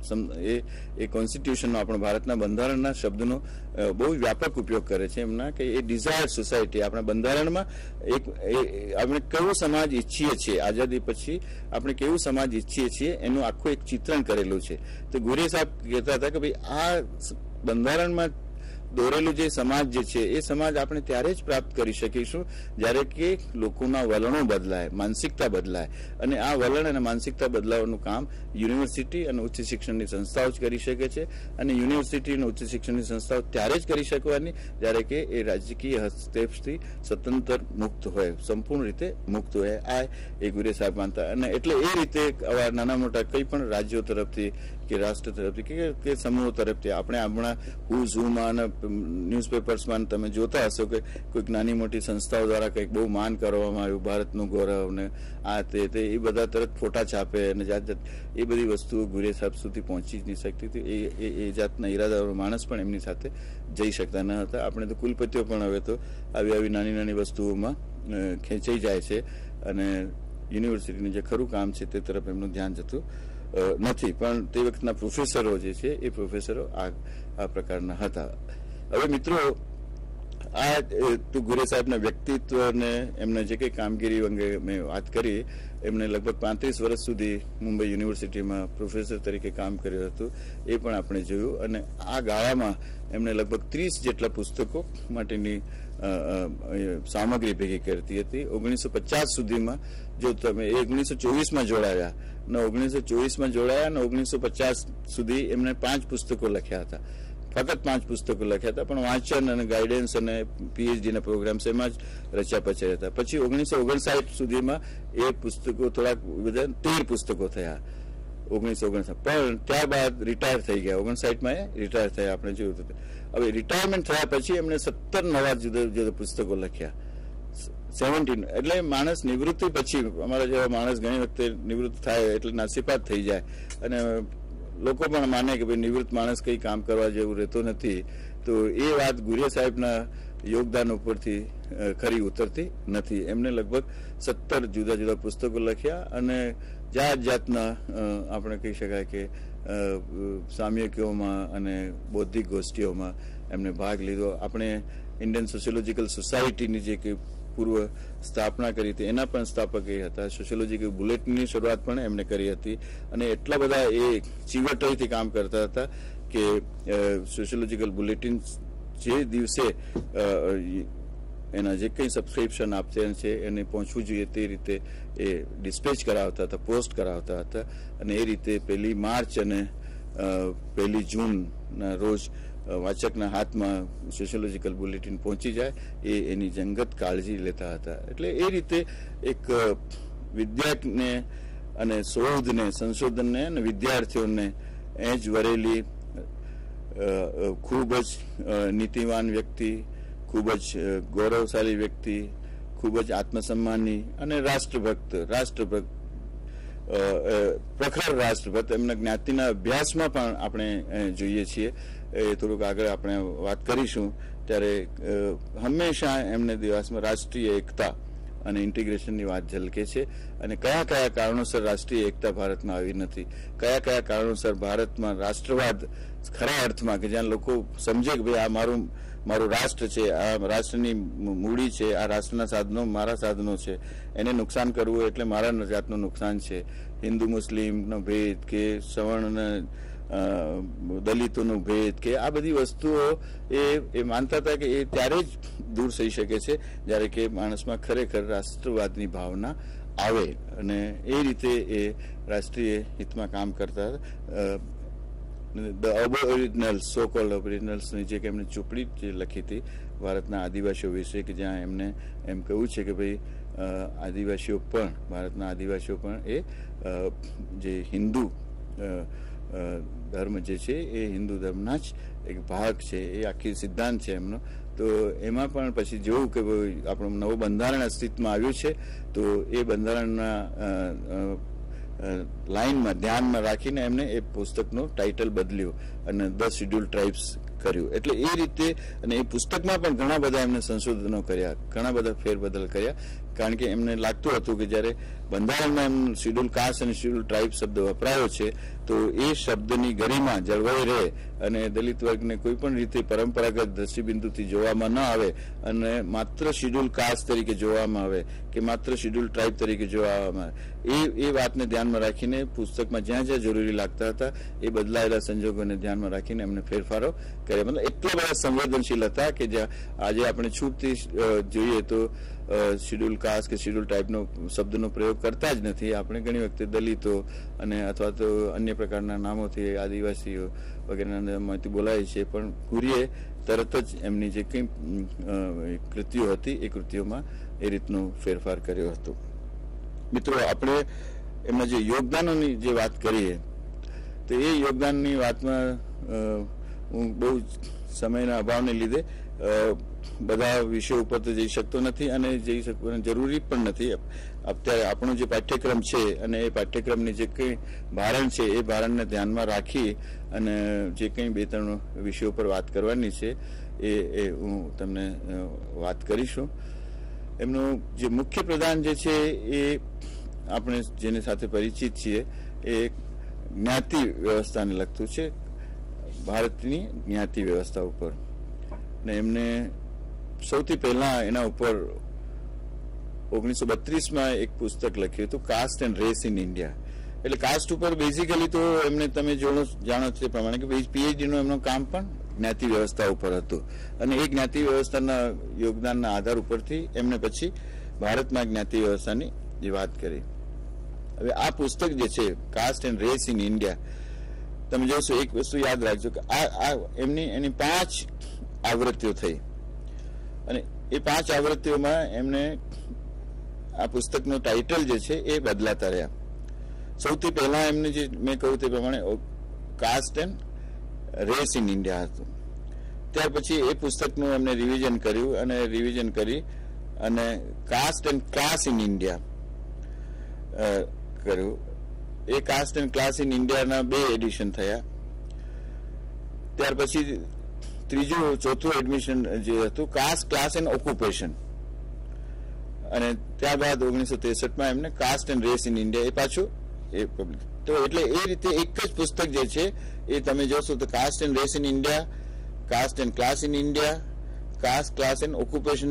એ કોન્સ્ટિટ્યુશનનો આપણા ભારતના બંધારણના શબ્દનો બહુ વ્યાપક ઉપયોગ કરે છે એમના કે એ ડિઝાયર્ડ સોસાયટી આપણા બંધારણમાં આપણે કેવો સમાજ ઈચ્છીએ છીએ, આઝાદી પછી આપણે કેવું સમાજ ઈચ્છીએ છીએ એનું આખું એક ચિત્રણ કરેલું છે. તો ગુરે સાહેબ કહેતા હતા કે ભાઈ આ બંધારણમાં દોરેલું જે સમાજ જે છે એ સમાજ આપણે ત્યારે જ પ્રાપ્ત કરી શકીશું જ્યારે કે લોકોના વલણો બદલાય, માનસિકતા બદલાય. અને આ વલણ અને માનસિકતા બદલાવવાનું કામ યુનિવર્સિટી અને ઉચ્ચ શિક્ષણની સંસ્થાઓ જ કરી શકે છે. અને યુનિવર્સિટી અને ઉચ્ચ શિક્ષણની સંસ્થાઓ ત્યારે જ કરી શકવાની જ્યારે કે એ રાજકીય હસ્તક્ષેપથી સ્વતંત્ર મુક્ત હોય, સંપૂર્ણ રીતે મુક્ત હોય. આ એ ગુરે સાહેબ માનતા. અને એટલે એ રીતે આવા નાના મોટા કંઈ પણ રાજ્યો તરફથી કે રાષ્ટ્ર તરફથી કે સમૂહો તરફથી આપણે હમણાં ઝૂમાં અને ન્યૂઝપેપર્સમાં તમે જોતા હશો કે કોઈક નાની મોટી સંસ્થાઓ દ્વારા કંઈક બહુ માન કરવામાં આવ્યું, ભારતનું ગૌરવ ને આ તે એ બધા તરત ફોટા છાપે અને જાત જાત એ બધી વસ્તુઓ ગુરે સાહેબ સુધી પહોંચી જ નહીં શકતી હતી. એ જાતના ઈરાદાવાળો માણસ પણ એમની સાથે જઈ શકતા ન હતા. આપણે તો કુલપતિઓ પણ હવે તો આવી નાની નાની વસ્તુઓમાં ખેંચાઈ જાય છે અને યુનિવર્સિટીનું જે ખરું કામ છે તે તરફ એમનું ધ્યાન જતું નથી. પણ તે વખતના પ્રોફેસરો જે છે એ પ્રોફેસરો આ પ્રકારના હતા. હવે મિત્રો, આ ગુરે સાહેબના વ્યક્તિત્વને એમને જે કંઈ કામગીરી અંગે મેં વાત કરી, એમને લગભગ 35 વર્ષ સુધી મુંબઈ યુનિવર્સિટીમાં પ્રોફેસર તરીકે કામ કર્યું હતું એ પણ આપણે જોયું. અને આ ગાળામાં એમણે લગભગ 30 જેટલા પુસ્તકો માટેની સામગ્રી ભેગી કરતી હતી. 1950 સુધીમાં જો તમે 1924માં જોડાયા ને 1924માં જોડાયા અને 1950 સુધી એમણે 5 પુસ્તકો લખ્યા હતા. ફક્ત 5 પુસ્તકો લખ્યા હતા, પણ વાંચન અને ગાઈડન્સ અને પીએચડીના પ્રોગ્રામ્સ એમાં જ રચ્યા પચ્યા હતા. પછી 1959 સુધીમાં એ પુસ્તકો થોડાક બધા 13 પુસ્તકો થયા 1959. પણ ત્યારબાદ રિટાયર થઈ ગયા. 59માં એ રિટાયર થયા, આપણે જોયું હતું. હવે રિટાયરમેન્ટ થયા પછી એમણે 17 નવા જુદા જુદા પુસ્તકો લખ્યા. 17 એટલે માણસ નિવૃત્તિ પછી, અમારા જેવા માણસ ઘણી વખતે નિવૃત્ત થાય એટલે નાસીપાત થઈ જાય અને લોકો પણ માને કે ભાઈ નિવૃત્ત માણસ કંઈ કામ કરવા જેવું રહેતો નથી. તો એ વાત ગુરે સાહેબના યોગદાન ઉપરથી ખરી ઉતરતી નથી. એમને લગભગ 17 જુદા જુદા પુસ્તકો લખ્યા અને જાત જાતના આપણે કહી શકાય કે સામયિકોમાં અને બૌદ્ધિક ગોષ્ઠીઓમાં એમને ભાગ લીધો. આપણે ઇન્ડિયન સોશિયોલોજીકલ સોસાયટીની જે કે પૂર્વ સ્થાપના કરી હતી એના પણ સ્થાપક એ હતા. સોશિયોલોજીકલ બુલેટિનની શરૂઆત પણ એમણે કરી હતી. અને એટલા બધા એ ચીવટોથી કામ કરતા હતા કે સોશિયોલોજીકલ બુલેટિન જે દિવસે એના જે કંઈ સબસ્ક્રિપ્શન આપશે છે એને પહોંચવું જોઈએ તે રીતે એ ડિસ્પેચ કરાવતા હતા, પોસ્ટ કરાવતા હતા. અને એ રીતે 1 માર્ચ અને 1 જૂનના રોજ વાચકના હાથમાં સોશિયોલોજીકલ બુલેટિન પહોંચી જાય એની જંગત કાળજી લેતા હતા. એટલે એ રીતે એક વિદ્યાને અને શોધને, સંશોધનને અને વિદ્યાર્થીઓને જ વરેલી ખૂબ જ નીતિવાન વ્યક્તિ, ખૂબ જ ગૌરવશાળી વ્યક્તિ, ખૂબ જ આત્મસન્માની અને રાષ્ટ્રભક્ત, પ્રખર રાષ્ટ્રભક્ત. એમના જ્ઞાતિના અભ્યાસમાં પણ આપણે જોઈએ છીએ. એ થોડુંક આગળ આપણે વાત કરીશું ત્યારે હંમેશા એમને દિવસમાં રાષ્ટ્રીય એકતા અને ઇન્ટિગ્રેશનની વાત ઝલકે છે. અને કયા કયા કારણોસર રાષ્ટ્રીય એકતા ભારતમાં આવી નથી, કયા કયા કારણોસર ભારતમાં રાષ્ટ્રવાદ ખરા અર્થમાં કે જ્યાં લોકો સમજે કે ભાઈ આ મારું રાષ્ટ્ર છે, આ રાષ્ટ્રની મૂડી છે, આ રાષ્ટ્રના સાધનો મારા સાધનો છે, એને નુકસાન કરવું એટલે મારા જાતનું નુકસાન છે. હિન્દુ મુસ્લિમનો ભેદ કે સવર્ણ દલિતોનું ભેદ કે આ બધી વસ્તુઓ એ માનતા હતા કે એ ત્યારે જ દૂર થઈ શકે છે જ્યારે કે માણસમાં ખરેખર રાષ્ટ્રવાદની ભાવના આવે અને એ રીતે એ રાષ્ટ્રીય હિતમાં કામ કરતા ધ ઓરિજિનલ્સ સો કોલ્ડ ઓરિજિનલ્સની જે કે એમને ચોપડી જે લખી હતી ભારતના આદિવાસીઓ વિશે કે જ્યાં એમને એમ કહ્યું છે કે ભાઈ આદિવાસીઓ પણ ભારતના આદિવાસીઓ પણ એ જે હિન્દુ ધર્મ જે છે એ હિન્દુ ધર્મના જ એક ભાગ છે એ આખી સિદ્ધાંત છે એમનો તો એમાં પણ પછી જોયું કે આપણું નવું બંધારણ અસ્તિત્વમાં આવ્યું છે તો એ બંધારણના લાઈનમાં ધ્યાનમાં રાખીને એમને એ પુસ્તકનું ટાઇટલ બદલ્યું અને ધ શિડ્યુલ ટ્રાઇબ્સ કર્યું એટલે એ રીતે અને એ પુસ્તકમાં પણ ઘણા બધા એમને સંશોધનો કર્યા ઘણા બધા ફેરબદલ કર્યા કારણ કે એમને લાગતું હતું કે જ્યારે બંધારણમાં એમ શિડ્યુલ કાસ્ટ અને શિડ્યુલ ટ્રાઇબ શબ્દ વપરાયો છે તો એ શબ્દની ગરિમા જળવાઈ રહે અને દલિત વર્ગને કોઈ પણ રીતે પરંપરાગત દ્રષ્ટિબિંદુથી જોવામાં ન આવે અને માત્ર શિડ્યુલ કાસ્ટ તરીકે જોવામાં આવે કે માત્ર શિડ્યુલ ટ્રાઇબ તરીકે જોવામાં આવે એ વાતને ધ્યાનમાં રાખીને પુસ્તકમાં જ્યાં જ્યાં જરૂરી લાગતા હતા એ બદલાયેલા સંજોગોને ધ્યાનમાં રાખીને એમને ફેરફારો કર્યા મતલબ એટલા બધા સંવેદનશીલ હતા કે જ્યાં આજે આપણે છૂટથી જોઈએ તો શિડ્યુલ કાસ્ટ કે શિડ્યુલ ટાઈપનો શબ્દનો પ્રયોગ કરતા જ નથી આપણે ઘણી વખતે દલિતો અને અથવા તો અન્ય પ્રકારના નામોથી આદિવાસીઓ વગેરેના નામોથી બોલાય છે પણ કુરીએ તરત જ એમની જે કંઈ કૃતિઓ હતી એ કૃતિઓમાં એ રીતનો ફેરફાર કર્યો હતો મિત્રો આપણે એમના જે યોગદાનોની જે વાત કરીએ તો એ યોગદાનની વાતમાં હું બહુ સમયના અભાવને લીધે બધા વિષયો ઉપર તો જઈ શકતો નથી અને જઈ શકવાની જરૂરી પણ નથી અત્યારે આપણો જે પાઠ્યક્રમ છે અને એ પાઠ્યક્રમની જે કંઈ ભારણ છે એ ભારણને ધ્યાનમાં રાખી અને જે કંઈ બે ત્રણ વિષયો પર વાત કરવાની છે એ હું તમને વાત કરીશું એમનું જે મુખ્ય પ્રધાન જે છે એ આપણે જેની સાથે પરિચિત છીએ એ જ્ઞાતિ વ્યવસ્થાને લગતું છે ભારતની જ્ઞાતિ વ્યવસ્થા ઉપર ને એમને સૌથી પહેલા એના ઉપર 1932માં એક પુસ્તક લખ્યું હતું caste and race in India એટલે કાસ્ટ ઉપર બેઝિકલી તો એમને તમે જાણો તે પ્રમાણે કે પીએચડી નું એમનું કામ પણ જ્ઞાતિ વ્યવસ્થા ઉપર હતું અને એ જ્ઞાતિ વ્યવસ્થાના યોગદાનના આધાર ઉપરથી એમને પછી ભારતમાં જ્ઞાતિ વ્યવસ્થાની જે વાત કરી હવે આ પુસ્તક જે છે caste and race in India તમે જોશો એક વસ્તુ યાદ રાખજો કે આ એની 5 આવૃત્તિઓ થઈ અને એ 5 આવૃત્તિઓમાં એમને આ પુસ્તકનું ટાઇટલ જે છે એ બદલાતા રહ્યા સૌથી પહેલા એમને જે મેં કહ્યું તે પ્રમાણે caste and race in India હતું ત્યાર પછી એ પુસ્તકનું એમને રિવિઝન કર્યું અને રિવિઝન કરી અને caste and class in India કર્યું એ કાસ્ટ એન્ડ ક્લાસ ઇન ઇન્ડિયાના 2 એડિશન થયા ત્યાર પછી ચોથું એડમિશન જે હતું કાસ્ટ ક્લાસ એન્ડ ઓક્યુપેશન અને ત્યારબાદ 1963માં એમને caste and race in India એ પાછું એ પબ્લિક તો એટલે એ રીતે એક જ પુસ્તક જે છે એ તમે જોશો તો caste and race in India caste and class in India caste class and occupation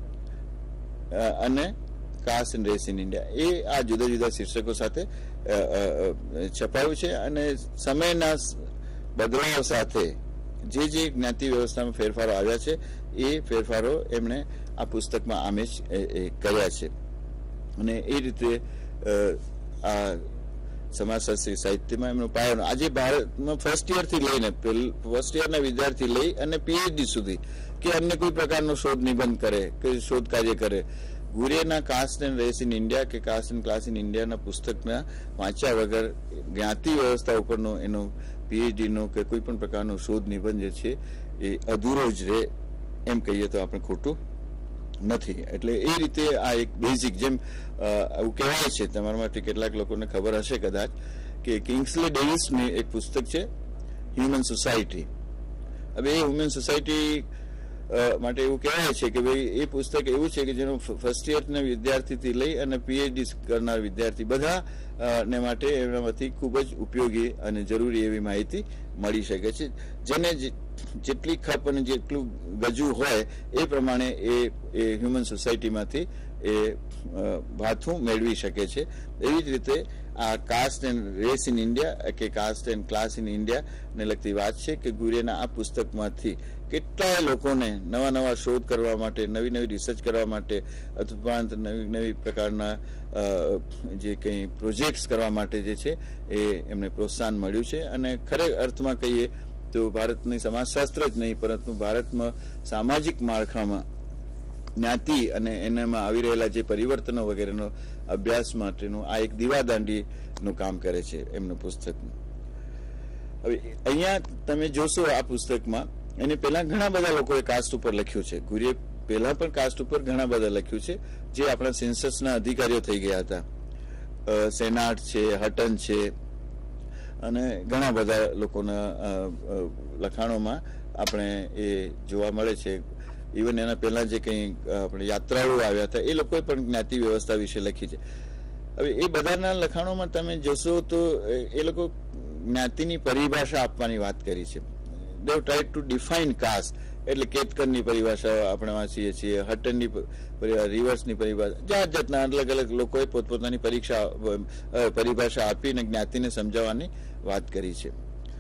અને caste and race in India એ આ જુદા જુદા શીર્ષકો સાથે છપાયું છે અને સમયના બદલાવ સાથે જે જ્ઞાતિ વ્યવસ્થામાં ફેરફારો આવ્યા છે એ ફેરફારો એમણે આ પુસ્તકમાં આમે જ કર્યા છે અને એ રીતે આ સમાજશાસ્ત્રી સાહિત્યમાં એમનો પાયો આજે ભારતમાં ફર્સ્ટ યરના વિદ્યાર્થી લઈ અને પીએચડી સુધી કે અન્ય કોઈ પ્રકારનો શોધ નિબંધ કરે કે શોધ કાર્ય કરે ગુરેના caste and race in India કે કાસ્ટ એન્ડ ક્લાસ ઇન ઇન્ડિયાના પુસ્તકના વાંચ્યા વગર જ્ઞાતિ વ્યવસ્થા ઉપરનો એનો પીએચડીનો કે કોઈ પણ પ્રકારનો શોધ નિબંધ જે છે એ અધૂરો જ રહે એમ કહીએ તો આપણે ખોટું નથી એટલે એ રીતે આ એક બેઝિક જેમ એવું કહેવાય છે તમારા માટે કેટલાક લોકોને ખબર હશે કદાચ કે કિંગ્સલે ડેવિસની એક પુસ્તક છે હ્યુમન સોસાયટી હવે એ હ્યુમન સોસાયટી માટે એવું કહેવાય છે કે ભાઈ એ પુસ્તક એવું છે કે જેનું ફર્સ્ટ યરના વિદ્યાર્થીથી લઈ અને પીએચડી કરનાર વિદ્યાર્થી બધા ને માટે એનામાંથી ખૂબ જ ઉપયોગી અને જરૂરી એવી માહિતી મળી શકે છે જેને જેટલી ખપ અને જેટલું ગજુ હોય એ પ્રમાણે એ હ્યુમન સોસાયટીમાંથી એ ભાથું મેળવી શકે છે. એવી જ રીતે આ caste and race in India કે caste and class in India ને લગતી વાત છે કે ગુરેના આ પુસ્તકમાંથી કેટલાય લોકોને નવા નવા શોધ કરવા માટે, નવી નવી રિસર્ચ કરવા માટે, ઉપરાંત નવી નવી પ્રકારના જે કંઈ પ્રોજેક્ટ્સ કરવા માટે જે છે એ એમને પ્રોત્સાહન મળ્યું છે. અને ખરેખર અર્થમાં કહીએ તો ભારતની સમાજશાસ્ત્ર જ નહીં પરંતુ ભારતમાં સામાજિક માળખામાં જ્ઞાતિ અને એનામાં આવી રહેલા જે પરિવર્તનો વગેરેનો અભ્યાસ માટેનું આ એક દીવાદાંડીનું કામ કરે છે એમનું પુસ્તકનું. હવે અહીંયા તમે જોશો આ પુસ્તકમાં એને પહેલા ઘણા બધા લોકોએ કાસ્ટ ઉપર લખ્યું છે. ગુરીએ પહેલા પણ કાસ્ટ ઉપર ઘણા બધા લખ્યું છે જે આપણા સેન્સસના અધિકારીઓ થઈ ગયા હતા. સેનાટ છે, હટન છે અને ઘણા બધા લોકોના લખાણોમાં આપણે એ જોવા મળે છે. ઇવન એના પહેલા જે કંઈ આપણે યાત્રાળુઓ આવ્યા હતા એ લોકોએ પણ જ્ઞાતિ વ્યવસ્થા વિશે લખી છે. હવે એ બધાના લખાણોમાં તમે જોશો તો એ લોકો જ્ઞાતિની પરિભાષા આપવાની વાત કરી છે. They have tried to define caste, એટલે કેતકરની પરિભાષા આપણે વાંચીએ છીએ, હટનની રિવર્સની પરિભાષા, જાત જાતના અલગ અલગ લોકોએ પોતપોતાની પરિભાષા આપીને જ્ઞાતિને સમજાવવાની વાત કરી છે.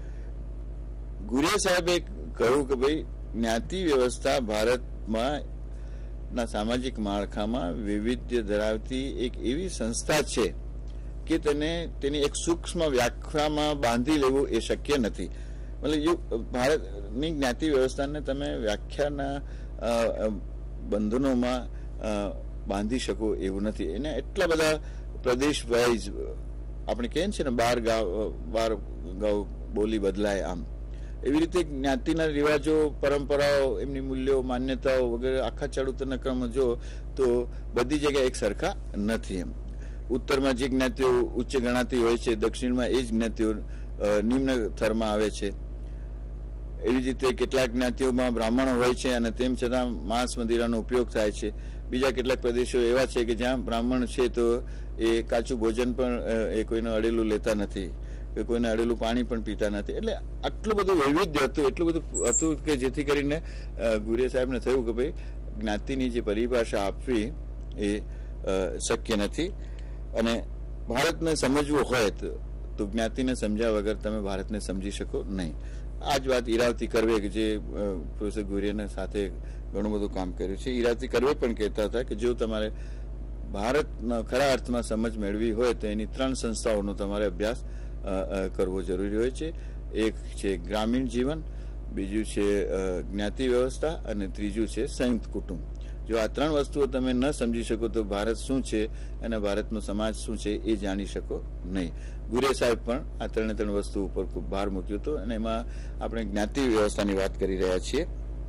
ગુરે સાહેબે કહ્યું કે ભાઈ જ્ઞાતિ વ્યવસ્થા ભારતમાં ના સામાજિક માળખામાં વૈવિધ્ય ધરાવતી એક એવી સંસ્થા છે કે તેની એક સૂક્ષ્મ વ્યાખ્યામાં બાંધી લેવું એ શક્ય નથી. મતલબ ભારતની જ્ઞાતિ વ્યવસ્થાને તમે વ્યાખ્યાના બંધનોમાં બાંધી શકો એવું નથી. એને એટલા બધા પ્રદેશ વાઇઝ આપણે કહીએ છીએ ને 12 ગાઉ બોલી બદલાય, આમ એવી રીતે જ્ઞાતિના રિવાજો, પરંપરાઓ, એમની મૂલ્યો, માન્યતાઓ વગેરે આખા ચડુતરના ક્રમ જો તો બધી જગ્યાએ એક સરખા નથી. એમ ઉત્તરમાં જે જ્ઞાતિઓ ઉચ્ચ ગણાતી હોય છે, દક્ષિણમાં એ જ જ્ઞાતિઓ નિમ્ન થરમાં આવે છે. એવી જ રીતે કેટલાક જ્ઞાતિઓમાં બ્રાહ્મણો હોય છે અને તેમ છતાં માંસ મદિરાનો ઉપયોગ થાય છે. બીજા કેટલાક પ્રદેશો એવા છે કે જ્યાં બ્રાહ્મણ છે તો એ કાચું ભોજન પણ એ કોઈને અડેલું લેતા નથી, કે કોઈને અડેલું પાણી પણ પીતા નથી. એટલે આટલું બધું વૈવિધ્ય હતું, એટલું બધું હતું કે જેથી કરીને ગુરે સાહેબને થયું કે ભાઈ જ્ઞાતિની જે પરિભાષા આપવી એ શક્ય નથી. અને ભારતને સમજવું હોય તો જ્ઞાતિને સમજ્યા વગર તમે ભારતને સમજી શકો નહીં. આ જ વાત ઈરાવતી કરવે કે જે પ્રોફેસર ગુરેના સાથે ઘણું બધું કામ કર્યું છે. ઈરાવતી કરવે પણ કહેતા હતા કે જો તમારે ભારતના ખરા અર્થમાં સમજ મેળવી હોય તો એની 3 સંસ્થાઓનો તમારે અભ્યાસ કરવો જરૂરી હોય છે. એક છે ગ્રામીણ જીવન, બીજું છે જ્ઞાતિ વ્યવસ્થા અને ત્રીજું છે સંયુક્ત કુટુંબ. જો આ 3 વસ્તુઓ તમે ન સમજી શકો તો ભારત શું છે અને ભારતનો સમાજ શું છે એ જાણી શકો નહીં. ગુરે સાહેબ પણ આ 3 વસ્તુ ઉપર ખૂબ ભાર મૂક્યો હતો અને એમાં આપણે જ્ઞાતિ વ્યવસ્થાની વાત કરી રહ્યા છીએ.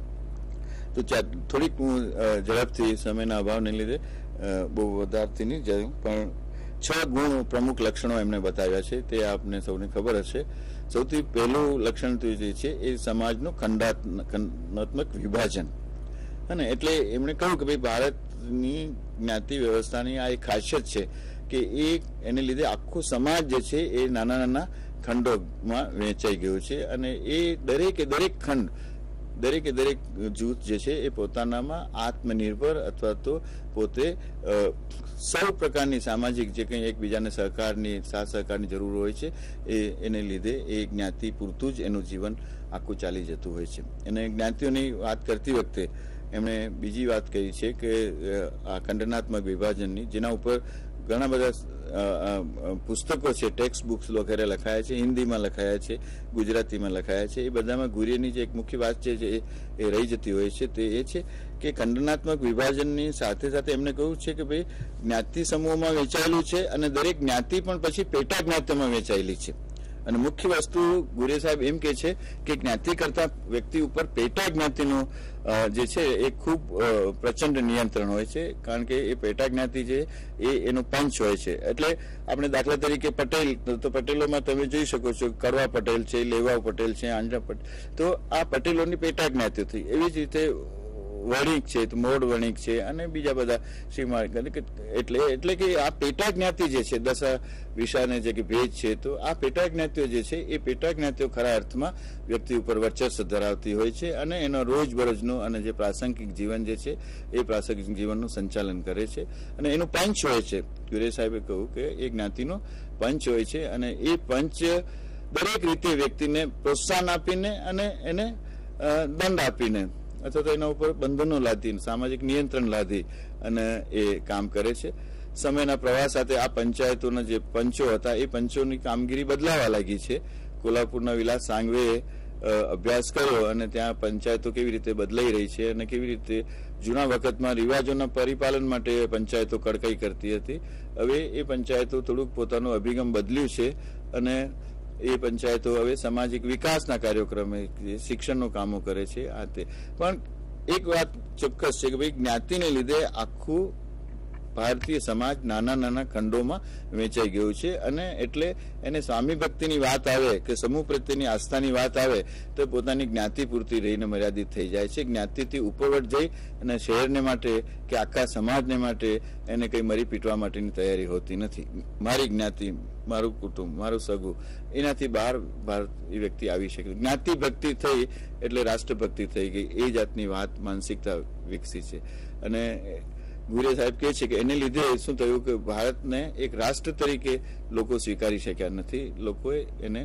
તો થોડીક હું ઝડપથી સમયના અભાવને લીધે બહુ વધારતી નહીં જાઉં, પણ 6 ગુણ પ્રમુખ લક્ષણો એમને બતાવ્યા છે તે આપને સૌને ખબર હશે. સૌથી પહેલું લક્ષણ જે છે એ સમાજનું ખંડાત્મક વિભાજન. અને એટલે એમણે કહ્યું કે ભાઈ ભારતની જ્ઞાતિ વ્યવસ્થાની આ એક ખાસિયત છે કે એને લીધે આખો સમાજ જે છે એ નાના નાના ખંડોમાં વહેંચાઈ ગયો છે અને એ દરેક ખંડ, દરેક જૂથ જે છે એ પોતાનામાં આત્મનિર્ભર અથવા તો પોતે સૌ પ્રકારની સામાજિક જે કંઈ એકબીજાને સાથ સહકારની જરૂર હોય છે એને લીધે એ જ્ઞાતિ પૂરતું જ એનું જીવન આખું ચાલી જતું હોય છે. અને જ્ઞાતિઓની વાત કરતી વખતે એમણે બીજી વાત કહી છે કે આ ખંડનાત્મક વિભાજનની, જેના ઉપર ઘણા બધા પુસ્તકો છે, ટેક્સ્ટ બુક્સ વગેરે લખાયા છે, હિન્દીમાં લખાયા છે, ગુજરાતીમાં લખાયા છે. એ બધામાં ગુરેની જે એક મુખ્ય વાત છે જે એ રહી જતી હોય છે તે એ છે કે ખંડનાત્મક વિભાજનની સાથે સાથે એમને કહ્યું છે કે ભાઈ જ્ઞાતિ સમૂહમાં વહેંચાયેલું છે અને દરેક જ્ઞાતિ પણ પછી પેટા જ્ઞાતિમાં વહેંચાયેલી છે. અને મુખ્ય વસ્તુ ગુરે સાહેબ એમ કે છે કે જ્ઞાતિ કરતા વ્યક્તિ ઉપર પેટા જ્ઞાતિનું જે છે એ ખૂબ પ્રચંડ નિયંત્રણ હોય છે, કારણ કે એ પેટા જ્ઞાતિ છે એનો પંચ હોય છે. એટલે આપણે દાખલા તરીકે પટેલ, તો પટેલોમાં તમે જોઈ શકો છો કરવા પટેલ છે, લેવાવ પટેલ છે, આંજા પટેલ, તો આ પટેલોની પેટા જ્ઞાતિઓ થઈ. એવી જ રીતે વણિક છે તો મોડ વણિક છે અને બીજા બધા સીમા એટલે કે આ પેટા જ્ઞાતિ જે છે દશા વિશાને જે કે ભેદ છે તો આ પેટા જ્ઞાતિઓ જે છે એ પેટા જ્ઞાતિઓ ખરા અર્થમાં વ્યક્તિ ઉપર વર્ચસ્વ ધરાવતી હોય છે અને એનો રોજબરોજનું અને જે પ્રાસંગિક જીવન જે છે એ પ્રાસંગિક જીવનનું સંચાલન કરે છે અને એનું પંચ હોય છે. ગુરે સાહેબે કહ્યું કે એ જ્ઞાતિનો પંચ હોય છે અને એ પંચ દરેક રીતે વ્યક્તિને પ્રોત્સાહન આપીને અને એને દંડ આપીને અથવા તો એના ઉપર બંધનો લાદી સામાજિક નિયંત્રણ લાદી અને એ કામ કરે છે. સમયના પ્રવાહ સાથે આ પંચાયતોના જે પંચો હતા એ પંચોની કામગીરી બદલાવા લાગી છે. કોલ્હાપુરના વિલાસ સાંગવેએ અભ્યાસ કર્યો અને ત્યાં પંચાયતો કેવી રીતે બદલાઈ રહી છે અને કેવી રીતે જૂના વખતમાં રિવાજોના પરિપાલન માટે પંચાયતો કડકાઈ કરતી હતી. હવે એ પંચાયતો થોડુંક પોતાનો અભિગમ બદલ્યું છે અને એ પંચાયતો હવે સામાજિક વિકાસના કાર્યક્રમે શિક્ષણનું કામો કરે છે. આ તે પણ એક વાત ચોક્કસ છે કે ભાઈ જ્ઞાતિને લીધે આખું ભારતીય સમાજ નાના નાના ખંડોમાં વેચાઈ ગયું છે અને એટલે એને સ્વામી ભક્તિની વાત આવે કે સમૂહ પ્રત્યેની આસ્થાની વાત આવે તો પોતાની જ્ઞાતિ પૂરતી રહીને મર્યાદિત થઈ જાય છે. જ્ઞાતિથી ઉપરવટ જઈ અને શહેરને માટે કે આખા સમાજને માટે એને કંઈ મરી પીટવા માટેની તૈયારી હોતી નથી. મારી જ્ઞાતિ, મારું કુટુંબ, મારું સગું, એનાથી બહાર એ વ્યક્તિ આવી શકે. જ્ઞાતિ ભક્તિ થઈ એટલે રાષ્ટ્રભક્તિ થઈ ગઈ એ જાતની વાત માનસિકતા વિકસી છે અને ગુરે સાહેબ કહે છે કે એને લીધે શું થયું કે ભારતને એક રાષ્ટ્ર તરીકે લોકો સ્વીકારી શક્યા નથી. લોકોએ એને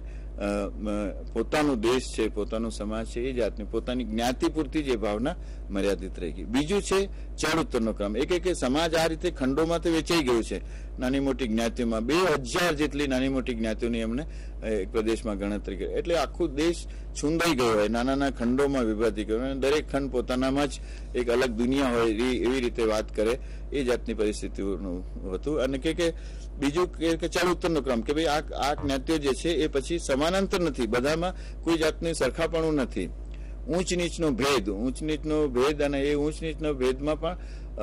પોતાનો દેશ છે, પોતાનો સમાજ છે એ જાતની પોતાની જ્ઞાતિ પૂરતી જે ભાવના મર્યાદિત રહી ગઈ. બીજું છે ચડ ઉત્તરનો ક્રમ. કે સમાજ આ રીતે ખંડોમાં તો વેચાઈ ગયું છે નાની મોટી જ્ઞાતિઓમાં. 2000 જેટલી નાની મોટી જ્ઞાતિઓની એમને એક પ્રદેશમાં ગણતરી કરી એટલે આખું દેશ છુંદાઈ ગયો હોય, નાના નાના ખંડોમાં વિભાજિત ગયો અને દરેક ખંડ પોતાનામાં જ એક અલગ દુનિયા હોય એવી રીતે વાત કરે એ જાતની પરિસ્થિતિઓનું હતું. અને કે બીજું કે ચડ ઉત્તરનો ક્રમ કે ભાઈ આ જ્ઞાતિઓ જે છે એ પછી સમાનાંતર નથી, બધામાં કોઈ જાતનું સરખાપણું નથી. ઊંચ નીચનો ભેદ અને એ ઊંચ નીચનો ભેદમાં પણ